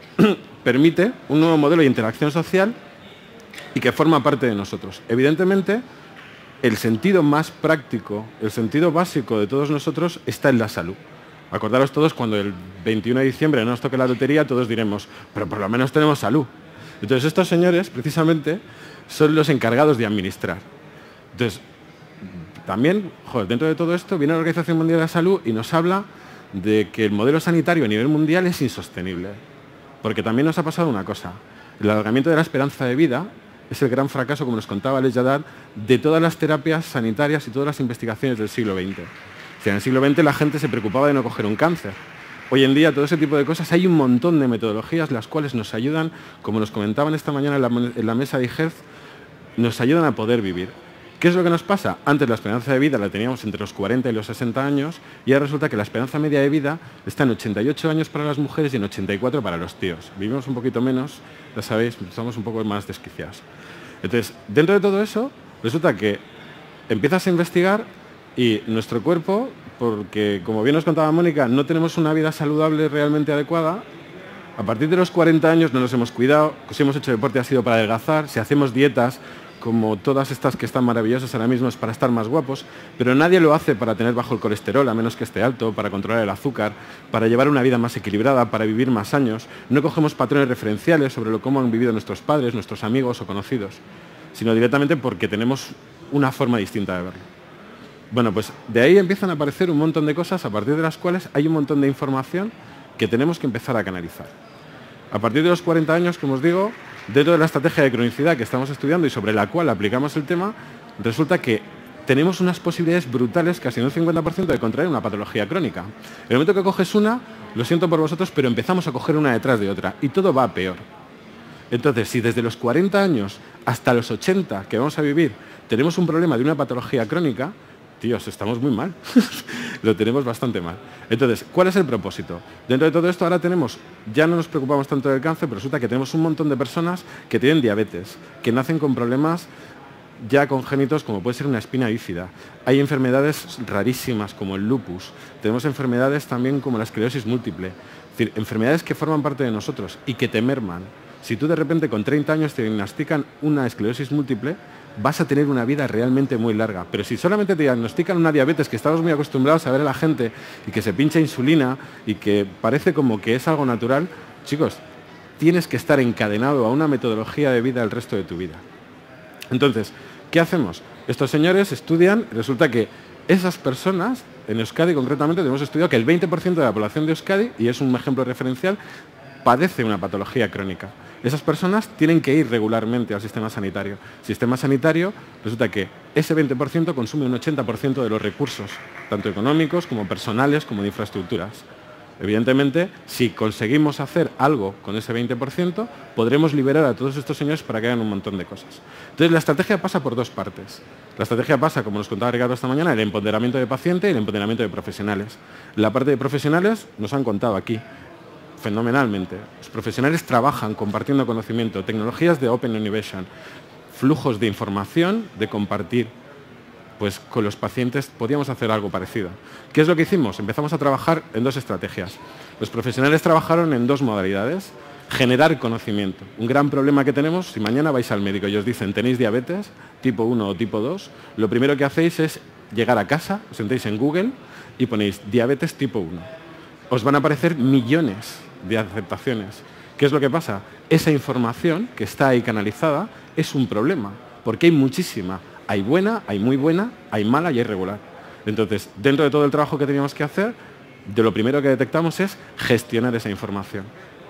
permite un nuevo modelo de interacción social y que forma parte de nosotros. Evidentemente, el sentido más práctico, el sentido básico de todos nosotros está en la salud. Acordaros todos cuando el veintiuno de diciembre no nos toque la lotería, todos diremos, pero por lo menos tenemos salud. Entonces estos señores precisamente son los encargados de administrar. Entonces, también, joder, dentro de todo esto viene la Organización Mundial de la Salud y nos habla de que el modelo sanitario a nivel mundial es insostenible. Porque también nos ha pasado una cosa. El alargamiento de la esperanza de vida es el gran fracaso, como nos contaba Aleix Haddad, de todas las terapias sanitarias y todas las investigaciones del siglo veinte. O sea, en el siglo veinte la gente se preocupaba de no coger un cáncer. Hoy en día, todo ese tipo de cosas, hay un montón de metodologías las cuales nos ayudan, como nos comentaban esta mañana en la, en la mesa de eHealth, nos ayudan a poder vivir. ¿Qué es lo que nos pasa? Antes la esperanza de vida la teníamos entre los cuarenta y los sesenta años y ahora resulta que la esperanza media de vida está en ochenta y ocho años para las mujeres y en ochenta y cuatro para los tíos. Vivimos un poquito menos, ya sabéis, estamos un poco más desquiciados. Entonces, dentro de todo eso, resulta que empiezas a investigar y nuestro cuerpo, porque como bien nos contaba Mónica, no tenemos una vida saludable realmente adecuada. A partir de los cuarenta años no nos hemos cuidado, si hemos hecho deporte ha sido para adelgazar, si hacemos dietas, como todas estas que están maravillosas ahora mismo, es para estar más guapos, pero nadie lo hace para tener bajo el colesterol, a menos que esté alto, para controlar el azúcar, para llevar una vida más equilibrada, para vivir más años. No cogemos patrones referenciales sobre lo cómo han vivido nuestros padres, nuestros amigos o conocidos, sino directamente porque tenemos una forma distinta de verlo. Bueno, pues de ahí empiezan a aparecer un montón de cosas a partir de las cuales hay un montón de información que tenemos que empezar a canalizar. A partir de los cuarenta años, como os digo, dentro de la estrategia de cronicidad que estamos estudiando y sobre la cual aplicamos el tema, resulta que tenemos unas posibilidades brutales, casi en un cincuenta por ciento, de contraer una patología crónica. En el momento que coges una, lo siento por vosotros, pero empezamos a coger una detrás de otra y todo va a peor. Entonces, si desde los cuarenta años hasta los ochenta que vamos a vivir tenemos un problema de una patología crónica, tíos, estamos muy mal. Lo tenemos bastante mal. Entonces, ¿cuál es el propósito? Dentro de todo esto ahora tenemos, ya no nos preocupamos tanto del cáncer, pero resulta que tenemos un montón de personas que tienen diabetes, que nacen con problemas ya congénitos como puede ser una espina bífida. Hay enfermedades rarísimas como el lupus. Tenemos enfermedades también como la esclerosis múltiple. Es decir, enfermedades que forman parte de nosotros y que te merman. Si tú de repente con treinta años te diagnostican una esclerosis múltiple, vas a tener una vida realmente muy larga. Pero si solamente te diagnostican una diabetes, que estamos muy acostumbrados a ver a la gente y que se pincha insulina y que parece como que es algo natural, chicos, tienes que estar encadenado a una metodología de vida el resto de tu vida. Entonces, ¿qué hacemos? Estos señores estudian, resulta que esas personas, en Euskadi concretamente, tenemos estudiado que el veinte por ciento de la población de Euskadi, y es un ejemplo referencial, padece una patología crónica. Esas personas tienen que ir regularmente al sistema sanitario. El sistema sanitario resulta que ese veinte por ciento consume un ochenta por ciento de los recursos, tanto económicos como personales como de infraestructuras. Evidentemente, si conseguimos hacer algo con ese veinte por ciento, podremos liberar a todos estos señores para que hagan un montón de cosas. Entonces, la estrategia pasa por dos partes. La estrategia pasa, como nos contaba Ricardo esta mañana, el empoderamiento de paciente y el empoderamiento de profesionales. La parte de profesionales nos han contado aquí fenomenalmente. Los profesionales trabajan compartiendo conocimiento, tecnologías de Open Innovation, flujos de información, de compartir. Pues con los pacientes podíamos hacer algo parecido. ¿Qué es lo que hicimos? Empezamos a trabajar en dos estrategias. Los profesionales trabajaron en dos modalidades. Generar conocimiento. Un gran problema que tenemos, si mañana vais al médico y os dicen tenéis diabetes, tipo uno o tipo dos, lo primero que hacéis es llegar a casa, os sentéis en Google y ponéis diabetes tipo uno. Os van a aparecer millones de aceptaciones. ¿Qué es lo que pasa? Esa información que está ahí canalizada es un problema, porque hay muchísima. Hay buena, hay muy buena, hay mala y hay regular. Entonces, dentro de todo el trabajo que teníamos que hacer, de lo primero que detectamos es gestionar esa información.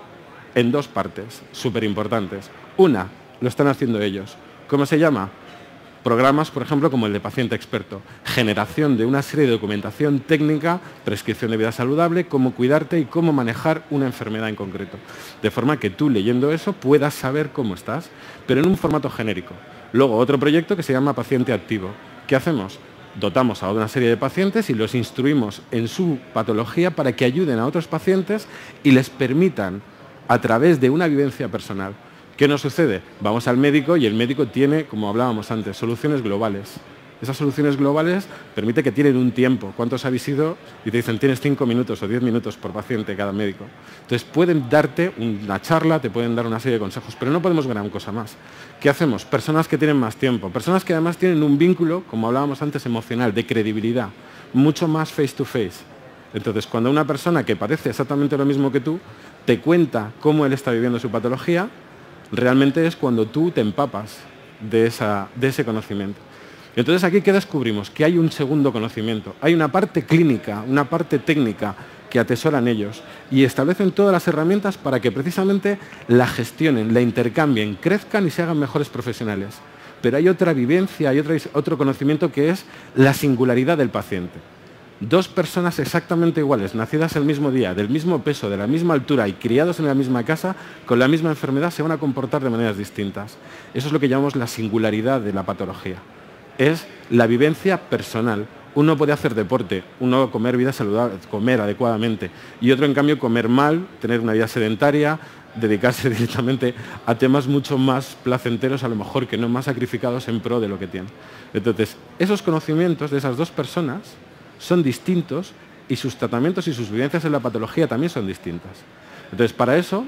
En dos partes, súper importantes. Una, lo están haciendo ellos. ¿Cómo se llama? Programas, por ejemplo, como el de Paciente Experto. Generación de una serie de documentación técnica, prescripción de vida saludable, cómo cuidarte y cómo manejar una enfermedad en concreto. De forma que tú, leyendo eso, puedas saber cómo estás, pero en un formato genérico. Luego, otro proyecto que se llama Paciente Activo. ¿Qué hacemos? Dotamos a una serie de pacientes y los instruimos en su patología para que ayuden a otros pacientes y les permitan, a través de una vivencia personal. ¿Qué nos sucede? Vamos al médico y el médico tiene, como hablábamos antes, soluciones globales. Esas soluciones globales permiten que tienen un tiempo. ¿Cuántos habéis ido? Y te dicen, tienes cinco minutos o diez minutos por paciente cada médico. Entonces pueden darte una charla, te pueden dar una serie de consejos, pero no podemos gran cosa más. ¿Qué hacemos? Personas que tienen más tiempo, personas que además tienen un vínculo, como hablábamos antes, emocional, de credibilidad, mucho más face to face. Entonces, cuando una persona que parece exactamente lo mismo que tú, te cuenta cómo él está viviendo su patología, realmente es cuando tú te empapas de, esa, de ese conocimiento. Entonces, aquí, ¿qué descubrimos? Que hay un segundo conocimiento. Hay una parte clínica, una parte técnica que atesoran ellos y establecen todas las herramientas para que precisamente la gestionen, la intercambien, crezcan y se hagan mejores profesionales. Pero hay otra vivencia, hay otra, otro conocimiento que es la singularidad del paciente. Dos personas exactamente iguales, nacidas el mismo día, del mismo peso, de la misma altura y criados en la misma casa, con la misma enfermedad, se van a comportar de maneras distintas. Eso es lo que llamamos la singularidad de la patología. Es la vivencia personal. Uno puede hacer deporte, uno comer vida saludable, comer adecuadamente, y otro, en cambio, comer mal, tener una vida sedentaria, dedicarse directamente a temas mucho más placenteros, a lo mejor que no más sacrificados en pro de lo que tienen. Entonces, esos conocimientos de esas dos personas son distintos y sus tratamientos y sus vivencias en la patología también son distintas. Entonces, para eso,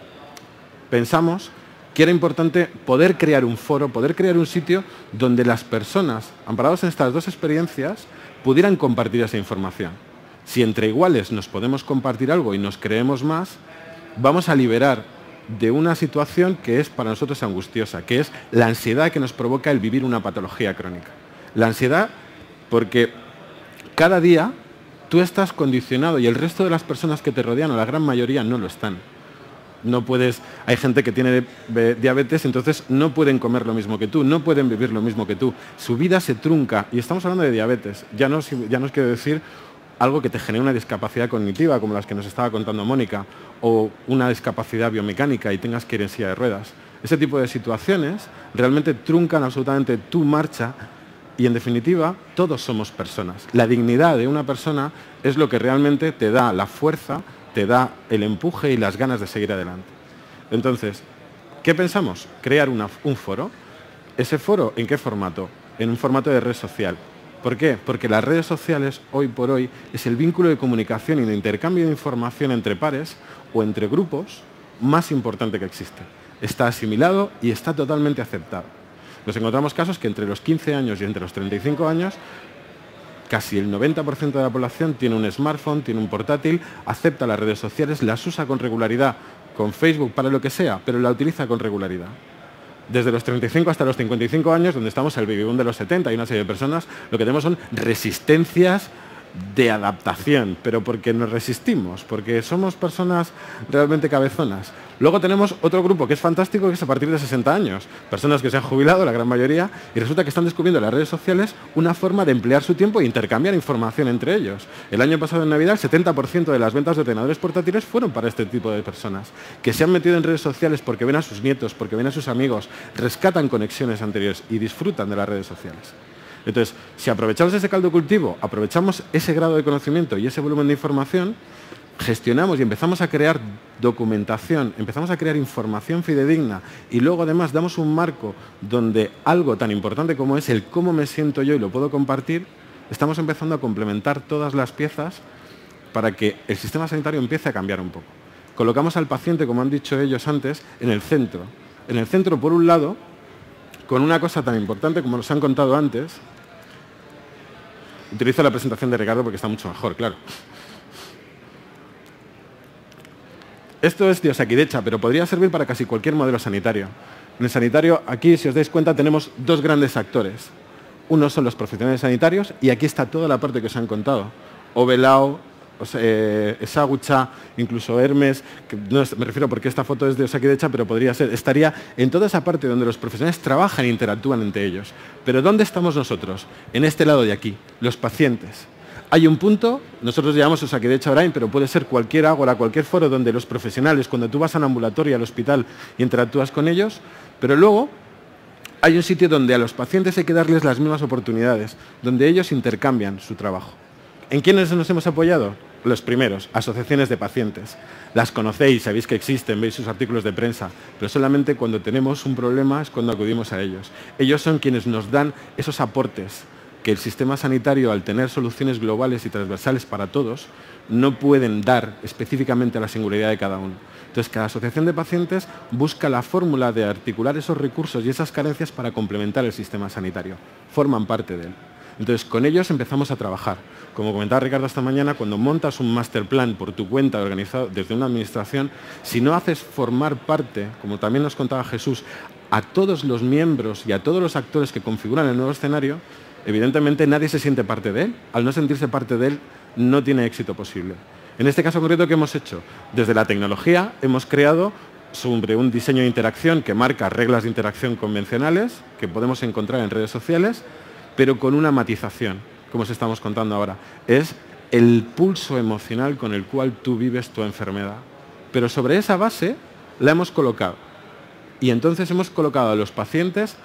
pensamos que era importante poder crear un foro, poder crear un sitio donde las personas, amparados en estas dos experiencias, pudieran compartir esa información. Si entre iguales nos podemos compartir algo y nos creemos más, vamos a liberar de una situación que es para nosotros angustiosa, que es la ansiedad que nos provoca el vivir una patología crónica. La ansiedad porque cada día tú estás condicionado y el resto de las personas que te rodean, o la gran mayoría, no lo están. No puedes, hay gente que tiene diabetes, entonces no pueden comer lo mismo que tú, no pueden vivir lo mismo que tú. Su vida se trunca, y estamos hablando de diabetes. Ya no, ya no quiero decir algo que te genere una discapacidad cognitiva, como las que nos estaba contando Mónica, o una discapacidad biomecánica y tengas que ir en silla de ruedas. Ese tipo de situaciones realmente truncan absolutamente tu marcha y, en definitiva, todos somos personas. La dignidad de una persona es lo que realmente te da la fuerza, te da el empuje y las ganas de seguir adelante. Entonces, ¿qué pensamos? Crear una, un foro. ¿Ese foro en qué formato? En un formato de red social. ¿Por qué? Porque las redes sociales, hoy por hoy, es el vínculo de comunicación y de intercambio de información entre pares o entre grupos más importante que existe. Está asimilado y está totalmente aceptado. Nos encontramos casos que entre los quince años y entre los treinta y cinco años, casi el noventa por ciento de la población tiene un smartphone, tiene un portátil, acepta las redes sociales, las usa con regularidad, con Facebook, para lo que sea, pero la utiliza con regularidad. Desde los treinta y cinco hasta los cincuenta y cinco años, donde estamos el baby boom de los setenta y una serie de personas, lo que tenemos son resistencias de adaptación, pero porque nos resistimos, porque somos personas realmente cabezonas. Luego tenemos otro grupo que es fantástico, que es a partir de sesenta años, personas que se han jubilado, la gran mayoría, y resulta que están descubriendo en las redes sociales una forma de emplear su tiempo e intercambiar información entre ellos. El año pasado en Navidad el setenta por ciento de las ventas de ordenadores portátiles fueron para este tipo de personas, que se han metido en redes sociales porque ven a sus nietos, porque ven a sus amigos, rescatan conexiones anteriores y disfrutan de las redes sociales. Entonces, si aprovechamos ese caldo cultivo, aprovechamos ese grado de conocimiento y ese volumen de información, gestionamos y empezamos a crear documentación, empezamos a crear información fidedigna y luego además damos un marco donde algo tan importante como es el cómo me siento yo y lo puedo compartir, estamos empezando a complementar todas las piezas para que el sistema sanitario empiece a cambiar un poco. Colocamos al paciente, como han dicho ellos antes, en el centro. En el centro, por un lado, con una cosa tan importante como nos han contado antes. Utilizo la presentación de Ricardo porque está mucho mejor, claro. Esto es de Osakidecha, pero podría servir para casi cualquier modelo sanitario. En el sanitario, aquí, si os dais cuenta, tenemos dos grandes actores. Uno son los profesionales sanitarios, y aquí está toda la parte que os han contado. Obelao, eh, Esagucha, incluso Hermes, que no es, me refiero porque esta foto es de Osakidecha, pero podría ser, estaría en toda esa parte donde los profesionales trabajan e interactúan entre ellos. Pero ¿dónde estamos nosotros? En este lado de aquí, los pacientes. Hay un punto, nosotros llamamos Osakidecha Orain, pero puede ser cualquier ágora, cualquier foro donde los profesionales, cuando tú vas a un ambulatorio, al hospital y interactúas con ellos, pero luego hay un sitio donde a los pacientes hay que darles las mismas oportunidades, donde ellos intercambian su trabajo. ¿En quiénes nos hemos apoyado? Los primeros, asociaciones de pacientes. Las conocéis, sabéis que existen, veis sus artículos de prensa, pero solamente cuando tenemos un problema es cuando acudimos a ellos. Ellos son quienes nos dan esos aportes que el sistema sanitario, al tener soluciones globales y transversales para todos, no pueden dar específicamente a la singularidad de cada uno. Entonces, cada asociación de pacientes busca la fórmula de articular esos recursos y esas carencias para complementar el sistema sanitario. Forman parte de él. Entonces, con ellos empezamos a trabajar. Como comentaba Ricardo esta mañana, cuando montas un master plan por tu cuenta organizado desde una administración, si no haces formar parte, como también nos contaba Jesús, a todos los miembros y a todos los actores que configuran el nuevo escenario, evidentemente nadie se siente parte de él. Al no sentirse parte de él, no tiene éxito posible. En este caso concreto, ¿qué hemos hecho? Desde la tecnología hemos creado sobre un diseño de interacción que marca reglas de interacción convencionales que podemos encontrar en redes sociales, pero con una matización, como os estamos contando ahora. Es el pulso emocional con el cual tú vives tu enfermedad. Pero sobre esa base la hemos colocado. Y entonces hemos colocado a los pacientes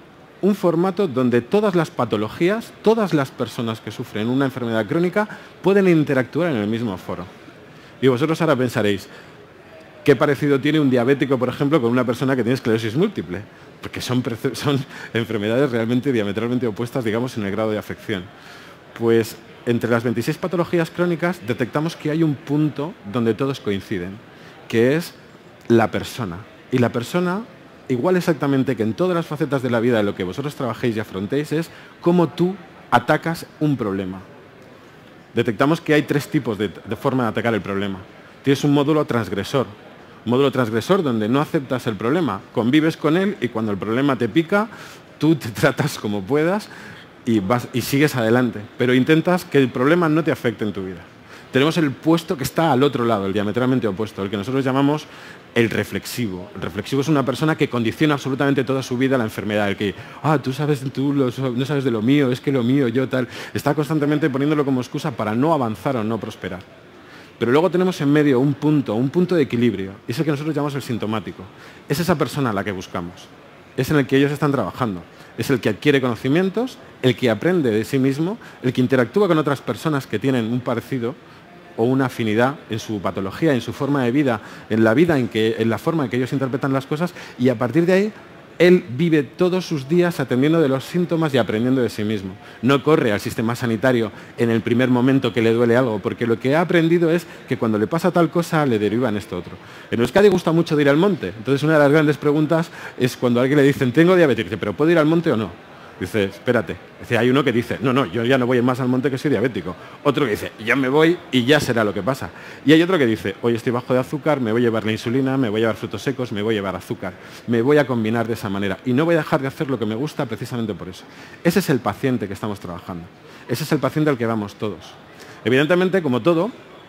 un formato donde todas las patologías, todas las personas que sufren una enfermedad crónica pueden interactuar en el mismo foro. Y vosotros ahora pensaréis, ¿qué parecido tiene un diabético, por ejemplo, con una persona que tiene esclerosis múltiple? Porque son, son enfermedades realmente diametralmente opuestas, digamos, en el grado de afección. Pues entre las veintiséis patologías crónicas detectamos que hay un punto donde todos coinciden, que es la persona. Y la persona, igual exactamente que en todas las facetas de la vida de lo que vosotros trabajéis y afrontéis, es cómo tú atacas un problema. Detectamos que hay tres tipos de, de forma de atacar el problema. Tienes un módulo transgresor. Un módulo transgresor donde no aceptas el problema, convives con él y cuando el problema te pica, tú te tratas como puedas y, vas, y sigues adelante. Pero intentas que el problema no te afecte en tu vida. Tenemos el puesto que está al otro lado, el diametralmente opuesto, el que nosotros llamamos el reflexivo. El reflexivo es una persona que condiciona absolutamente toda su vida la enfermedad. El que, ah, tú sabes, tú lo, no sabes de lo mío, es que lo mío, yo tal. Está constantemente poniéndolo como excusa para no avanzar o no prosperar. Pero luego tenemos en medio un punto, un punto de equilibrio. Y es el que nosotros llamamos el sintomático. Es esa persona a la que buscamos. Es en el que ellos están trabajando. Es el que adquiere conocimientos, el que aprende de sí mismo, el que interactúa con otras personas que tienen un parecido o una afinidad en su patología, en su forma de vida, en la vida, en, que, en la forma en que ellos interpretan las cosas, y a partir de ahí, él vive todos sus días atendiendo de los síntomas y aprendiendo de sí mismo. No corre al sistema sanitario en el primer momento que le duele algo, porque lo que ha aprendido es que cuando le pasa tal cosa, le derivan esto otro. En Euskadi gusta mucho de ir al monte, entonces una de las grandes preguntas es cuando a alguien le dicen, tengo diabetes, dice, ¿pero puedo ir al monte o no? Dice, espérate. Dice, hay uno que dice, no, no, yo ya no voy más al monte que soy diabético. Otro que dice, ya me voy y ya será lo que pasa. Y hay otro que dice, hoy estoy bajo de azúcar, me voy a llevar la insulina, me voy a llevar frutos secos, me voy a llevar azúcar. Me voy a combinar de esa manera. Y no voy a dejar de hacer lo que me gusta precisamente por eso. Ese es el paciente que estamos trabajando. Ese es el paciente al que vamos todos. Evidentemente, como todo,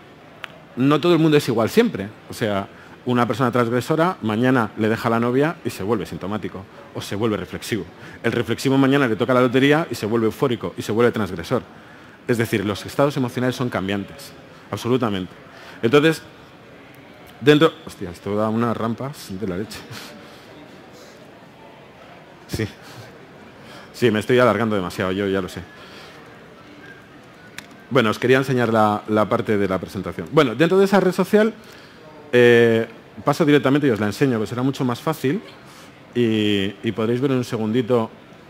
no todo el mundo es igual siempre. O sea, una persona transgresora mañana le deja a la novia y se vuelve sintomático o se vuelve reflexivo. El reflexivo mañana le toca la lotería y se vuelve eufórico y se vuelve transgresor. Es decir, los estados emocionales son cambiantes, absolutamente. Entonces, dentro... Hostia, esto da unas rampas de la leche. Sí. Sí, me estoy alargando demasiado, yo ya lo sé. Bueno, os quería enseñar la, la parte de la presentación. Bueno, dentro de esa red social... Eh, paso directamente y os la enseño, que será mucho más fácil y, y podréis ver en un segundito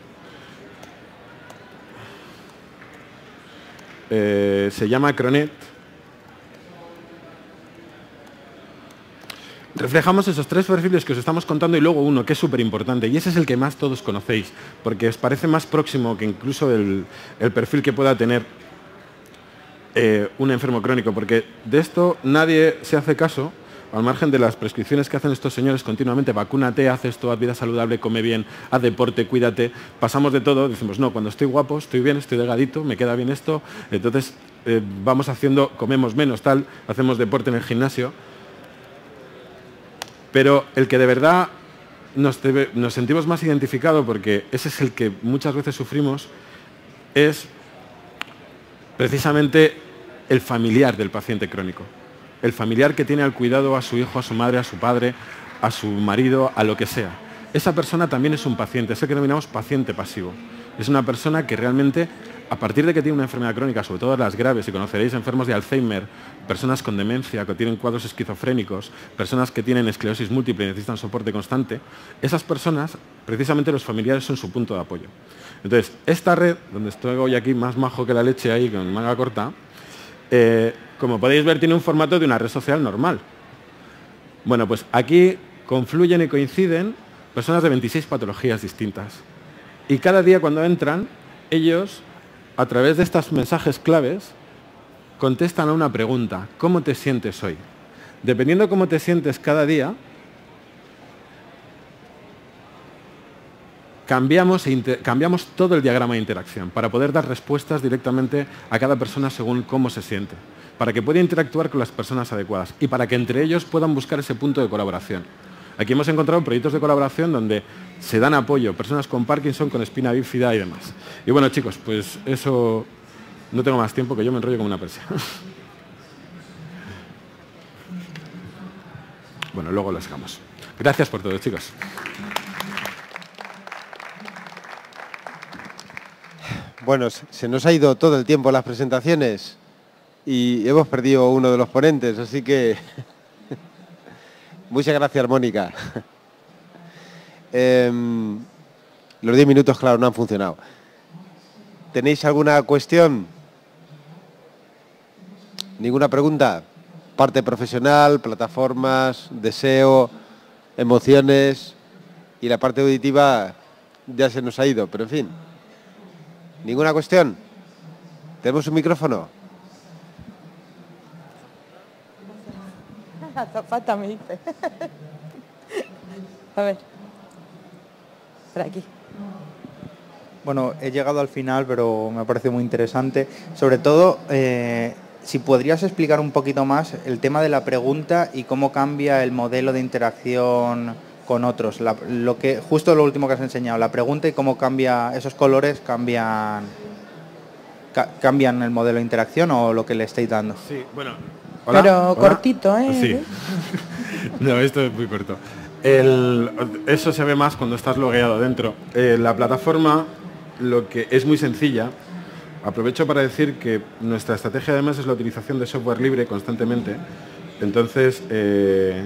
eh, se llama Cronet. Reflejamos esos tres perfiles que os estamos contando y luego uno que es súper importante y ese es el que más todos conocéis porque os parece más próximo que incluso el, el perfil que pueda tener eh, un enfermo crónico, porque de esto nadie se hace caso. Al margen de las prescripciones que hacen estos señores continuamente, vacúnate, haz esto, haz vida saludable, come bien, haz deporte, cuídate, pasamos de todo, decimos, no, cuando estoy guapo, estoy bien, estoy delgadito, me queda bien esto, entonces eh, vamos haciendo, comemos menos, tal, hacemos deporte en el gimnasio, pero el que de verdad nos, debe, nos sentimos más identificados, porque ese es el que muchas veces sufrimos, es precisamente el familiar del paciente crónico. El familiar que tiene al cuidado a su hijo, a su madre, a su padre, a su marido, a lo que sea. Esa persona también es un paciente, es el que denominamos paciente pasivo. Es una persona que realmente, a partir de que tiene una enfermedad crónica, sobre todo las graves, y conoceréis enfermos de Alzheimer, personas con demencia, que tienen cuadros esquizofrénicos, personas que tienen esclerosis múltiple y necesitan soporte constante, esas personas, precisamente los familiares son su punto de apoyo. Entonces, esta red, donde estoy hoy aquí más majo que la leche ahí, con manga corta, eh, como podéis ver, tiene un formato de una red social normal. Bueno, pues aquí confluyen y coinciden personas de veintiséis patologías distintas. Y cada día cuando entran, ellos, a través de estos mensajes claves, contestan a una pregunta. ¿Cómo te sientes hoy? Dependiendo de cómo te sientes cada día, cambiamos, e cambiamos todo el diagrama de interacción para poder dar respuestas directamente a cada persona según cómo se siente, para que pueda interactuar con las personas adecuadas y para que entre ellos puedan buscar ese punto de colaboración. Aquí hemos encontrado proyectos de colaboración donde se dan apoyo, personas con Parkinson, con espina bífida y demás. Y bueno, chicos, pues eso No tengo más tiempo, que yo me enrollo como una persiana. Bueno, luego lo sacamos. Gracias por todo, chicos. Bueno, se nos ha ido todo el tiempo en las presentaciones y hemos perdido uno de los ponentes, así que muchas gracias, Mónica. Eh, los diez minutos, claro, no han funcionado. ¿Tenéis alguna cuestión? ¿Ninguna pregunta? Parte profesional, plataformas, deseo, emociones, y la parte auditiva ya se nos ha ido, pero en fin. ¿Ninguna cuestión? ¿Tenemos un micrófono? La azafata me dice. A ver. Por aquí. Bueno, he llegado al final, pero me ha parecido muy interesante. Sobre todo, eh, si podrías explicar un poquito más el tema de la pregunta y cómo cambia el modelo de interacción con otros. La, lo que, justo lo último que has enseñado, la pregunta y cómo cambia, esos colores cambian, ca, cambian el modelo de interacción o lo que le estáis dando. Sí, bueno. ¿Hola? Pero ¿Hola? cortito, ¿eh? Sí. No, esto es muy corto. El, eso se ve más cuando estás logueado dentro. Eh, la plataforma, lo que es muy sencilla. Aprovecho para decir que nuestra estrategia además es la utilización de software libre constantemente. Entonces, eh,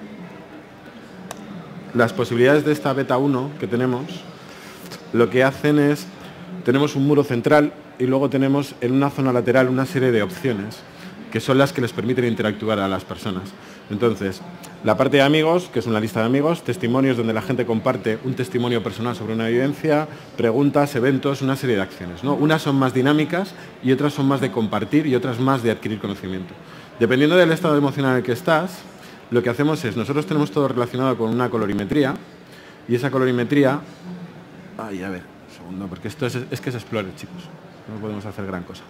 las posibilidades de esta beta uno que tenemos, lo que hacen es, tenemos un muro central y luego tenemos en una zona lateral una serie de opciones que son las que les permiten interactuar a las personas. Entonces, la parte de amigos, que es una lista de amigos, testimonios donde la gente comparte un testimonio personal sobre una vivencia, preguntas, eventos, una serie de acciones, ¿no? Unas son más dinámicas y otras son más de compartir y otras más de adquirir conocimiento. Dependiendo del estado emocional en el que estás, lo que hacemos es, nosotros tenemos todo relacionado con una colorimetría y esa colorimetría... Ay, a ver, un segundo, porque esto es, es que es Explorer, chicos. No podemos hacer gran cosa.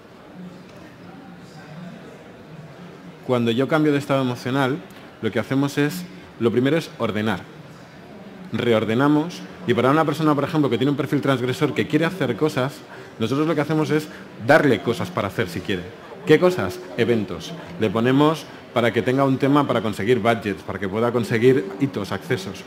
Cuando yo cambio de estado emocional, lo que hacemos es, lo primero es ordenar. Reordenamos, y para una persona, por ejemplo, que tiene un perfil transgresor que quiere hacer cosas, nosotros lo que hacemos es darle cosas para hacer si quiere. ¿Qué cosas? Eventos. Le ponemos para que tenga un tema para conseguir budgets, para que pueda conseguir hitos, accesos.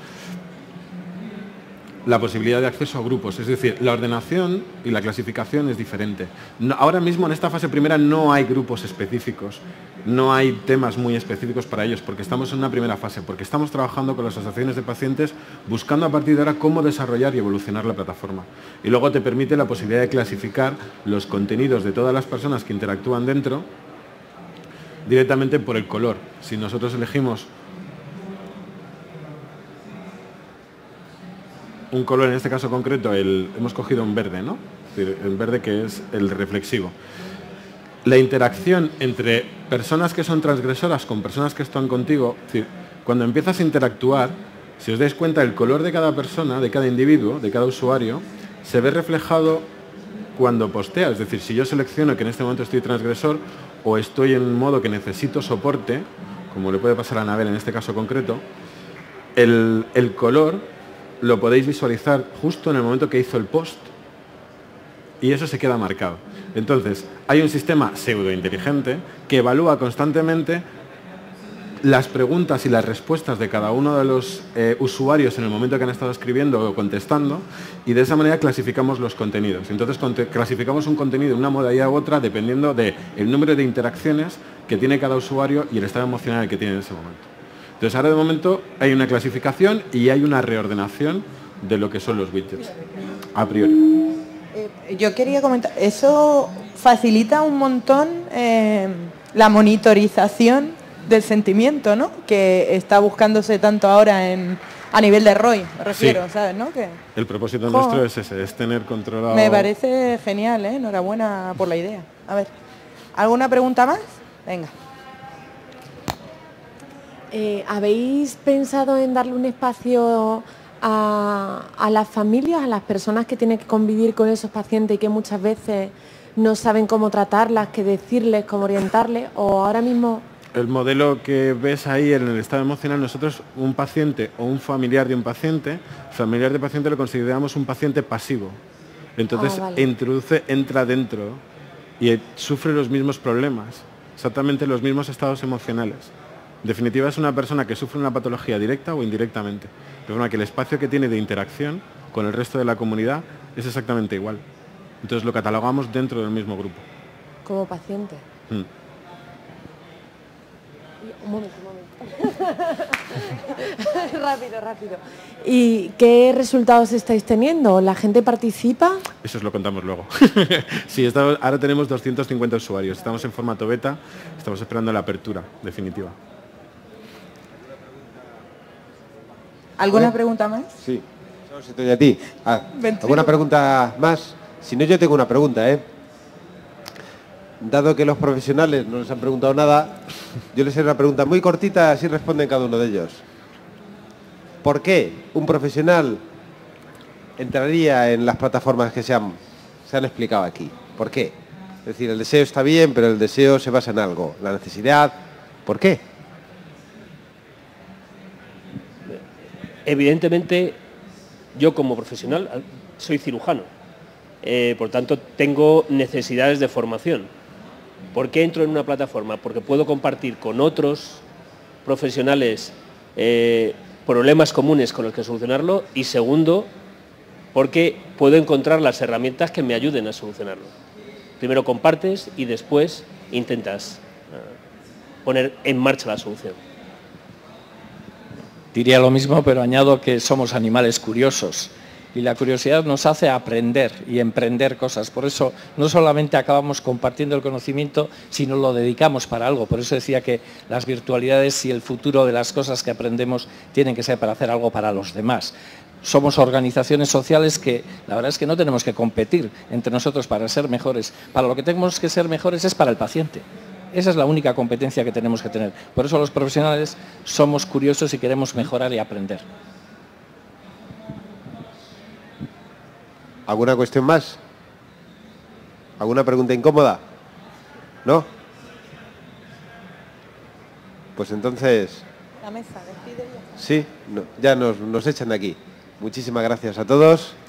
La posibilidad de acceso a grupos, es decir, la ordenación y la clasificación es diferente. No, ahora mismo en esta fase primera no hay grupos específicos, no hay temas muy específicos para ellos, porque estamos en una primera fase, porque estamos trabajando con las asociaciones de pacientes buscando a partir de ahora cómo desarrollar y evolucionar la plataforma. Y luego te permite la posibilidad de clasificar los contenidos de todas las personas que interactúan dentro directamente por el color. Si nosotros elegimos un color, en este caso concreto, el, hemos cogido un verde, ¿no? El verde, que es el reflexivo. La interacción entre personas que son transgresoras con personas que están contigo, es decir, cuando empiezas a interactuar, si os dais cuenta, el color de cada persona, de cada individuo, de cada usuario, se ve reflejado cuando postea. Es decir, si yo selecciono que en este momento estoy transgresor o estoy en un modo que necesito soporte, como le puede pasar a Anabel en este caso concreto, el, el color lo podéis visualizar justo en el momento que hizo el post y eso se queda marcado. Entonces, hay un sistema pseudo-inteligente que evalúa constantemente las preguntas y las respuestas de cada uno de los eh, usuarios en el momento que han estado escribiendo o contestando, y de esa manera clasificamos los contenidos. Entonces, clasificamos un contenido de una modalidad u otra dependiendo del número de interacciones que tiene cada usuario y el estado emocional que tiene en ese momento. Entonces, ahora de momento hay una clasificación y hay una reordenación de lo que son los widgets, a priori. Eh, yo quería comentar, eso facilita un montón eh, la monitorización del sentimiento, ¿no? Que está buscándose tanto ahora en, a nivel de R O I, me refiero, sí. ¿Sabes? ¿No? Que, el propósito jo, nuestro es ese, es tener controlado... Me parece genial, ¿eh? Enhorabuena por la idea. A ver, ¿alguna pregunta más? Venga. Eh, ¿Habéis pensado en darle un espacio a, a las familias, a las personas que tienen que convivir con esos pacientes y que muchas veces no saben cómo tratarlas, qué decirles, cómo orientarles? ¿O ahora mismo...? El modelo que ves ahí en el estado emocional, nosotros un paciente o un familiar de un paciente, familiar de paciente lo consideramos un paciente pasivo. Entonces, ah, vale. introduce, entra dentro y sufre los mismos problemas, exactamente los mismos estados emocionales. En definitiva, es una persona que sufre una patología directa o indirectamente, de forma que el espacio que tiene de interacción con el resto de la comunidad es exactamente igual. Entonces lo catalogamos dentro del mismo grupo. Como paciente. Mm. Un momento, un momento. rápido, rápido. ¿Y qué resultados estáis teniendo? ¿La gente participa? Eso os lo contamos luego. Sí, estamos, ahora tenemos doscientos cincuenta usuarios. Estamos en formato beta. Estamos esperando la apertura definitiva. ¿Alguna pregunta más? Sí. No, si estoy a ti. Ah, ¿alguna pregunta más? Si no, yo tengo una pregunta, ¿eh? Dado que los profesionales no les han preguntado nada, yo les haré una pregunta muy cortita, así responden cada uno de ellos. ¿Por qué un profesional entraría en las plataformas que se han, se han explicado aquí? ¿Por qué? Es decir, el deseo está bien, pero el deseo se basa en algo. La necesidad, ¿por qué? Evidentemente, yo como profesional soy cirujano. Eh, por tanto, tengo necesidades de formación. ¿Por qué entro en una plataforma? Porque puedo compartir con otros profesionales eh, problemas comunes con los que solucionarlo, y segundo, porque puedo encontrar las herramientas que me ayuden a solucionarlo. Primero compartes y después intentas uh, poner en marcha la solución. Diría lo mismo, pero añado que somos animales curiosos. Y la curiosidad nos hace aprender y emprender cosas. Por eso no solamente acabamos compartiendo el conocimiento, sino lo dedicamos para algo. Por eso decía que las virtualidades y el futuro de las cosas que aprendemos tienen que ser para hacer algo para los demás. Somos organizaciones sociales que la verdad es que no tenemos que competir entre nosotros para ser mejores. Para lo que tenemos que ser mejores es para el paciente. Esa es la única competencia que tenemos que tener. Por eso los profesionales somos curiosos y queremos mejorar y aprender. ¿Alguna cuestión más? ¿Alguna pregunta incómoda? ¿No? Pues entonces... La mesa, despide ya. Sí, no, ya nos, nos echan de aquí. Muchísimas gracias a todos.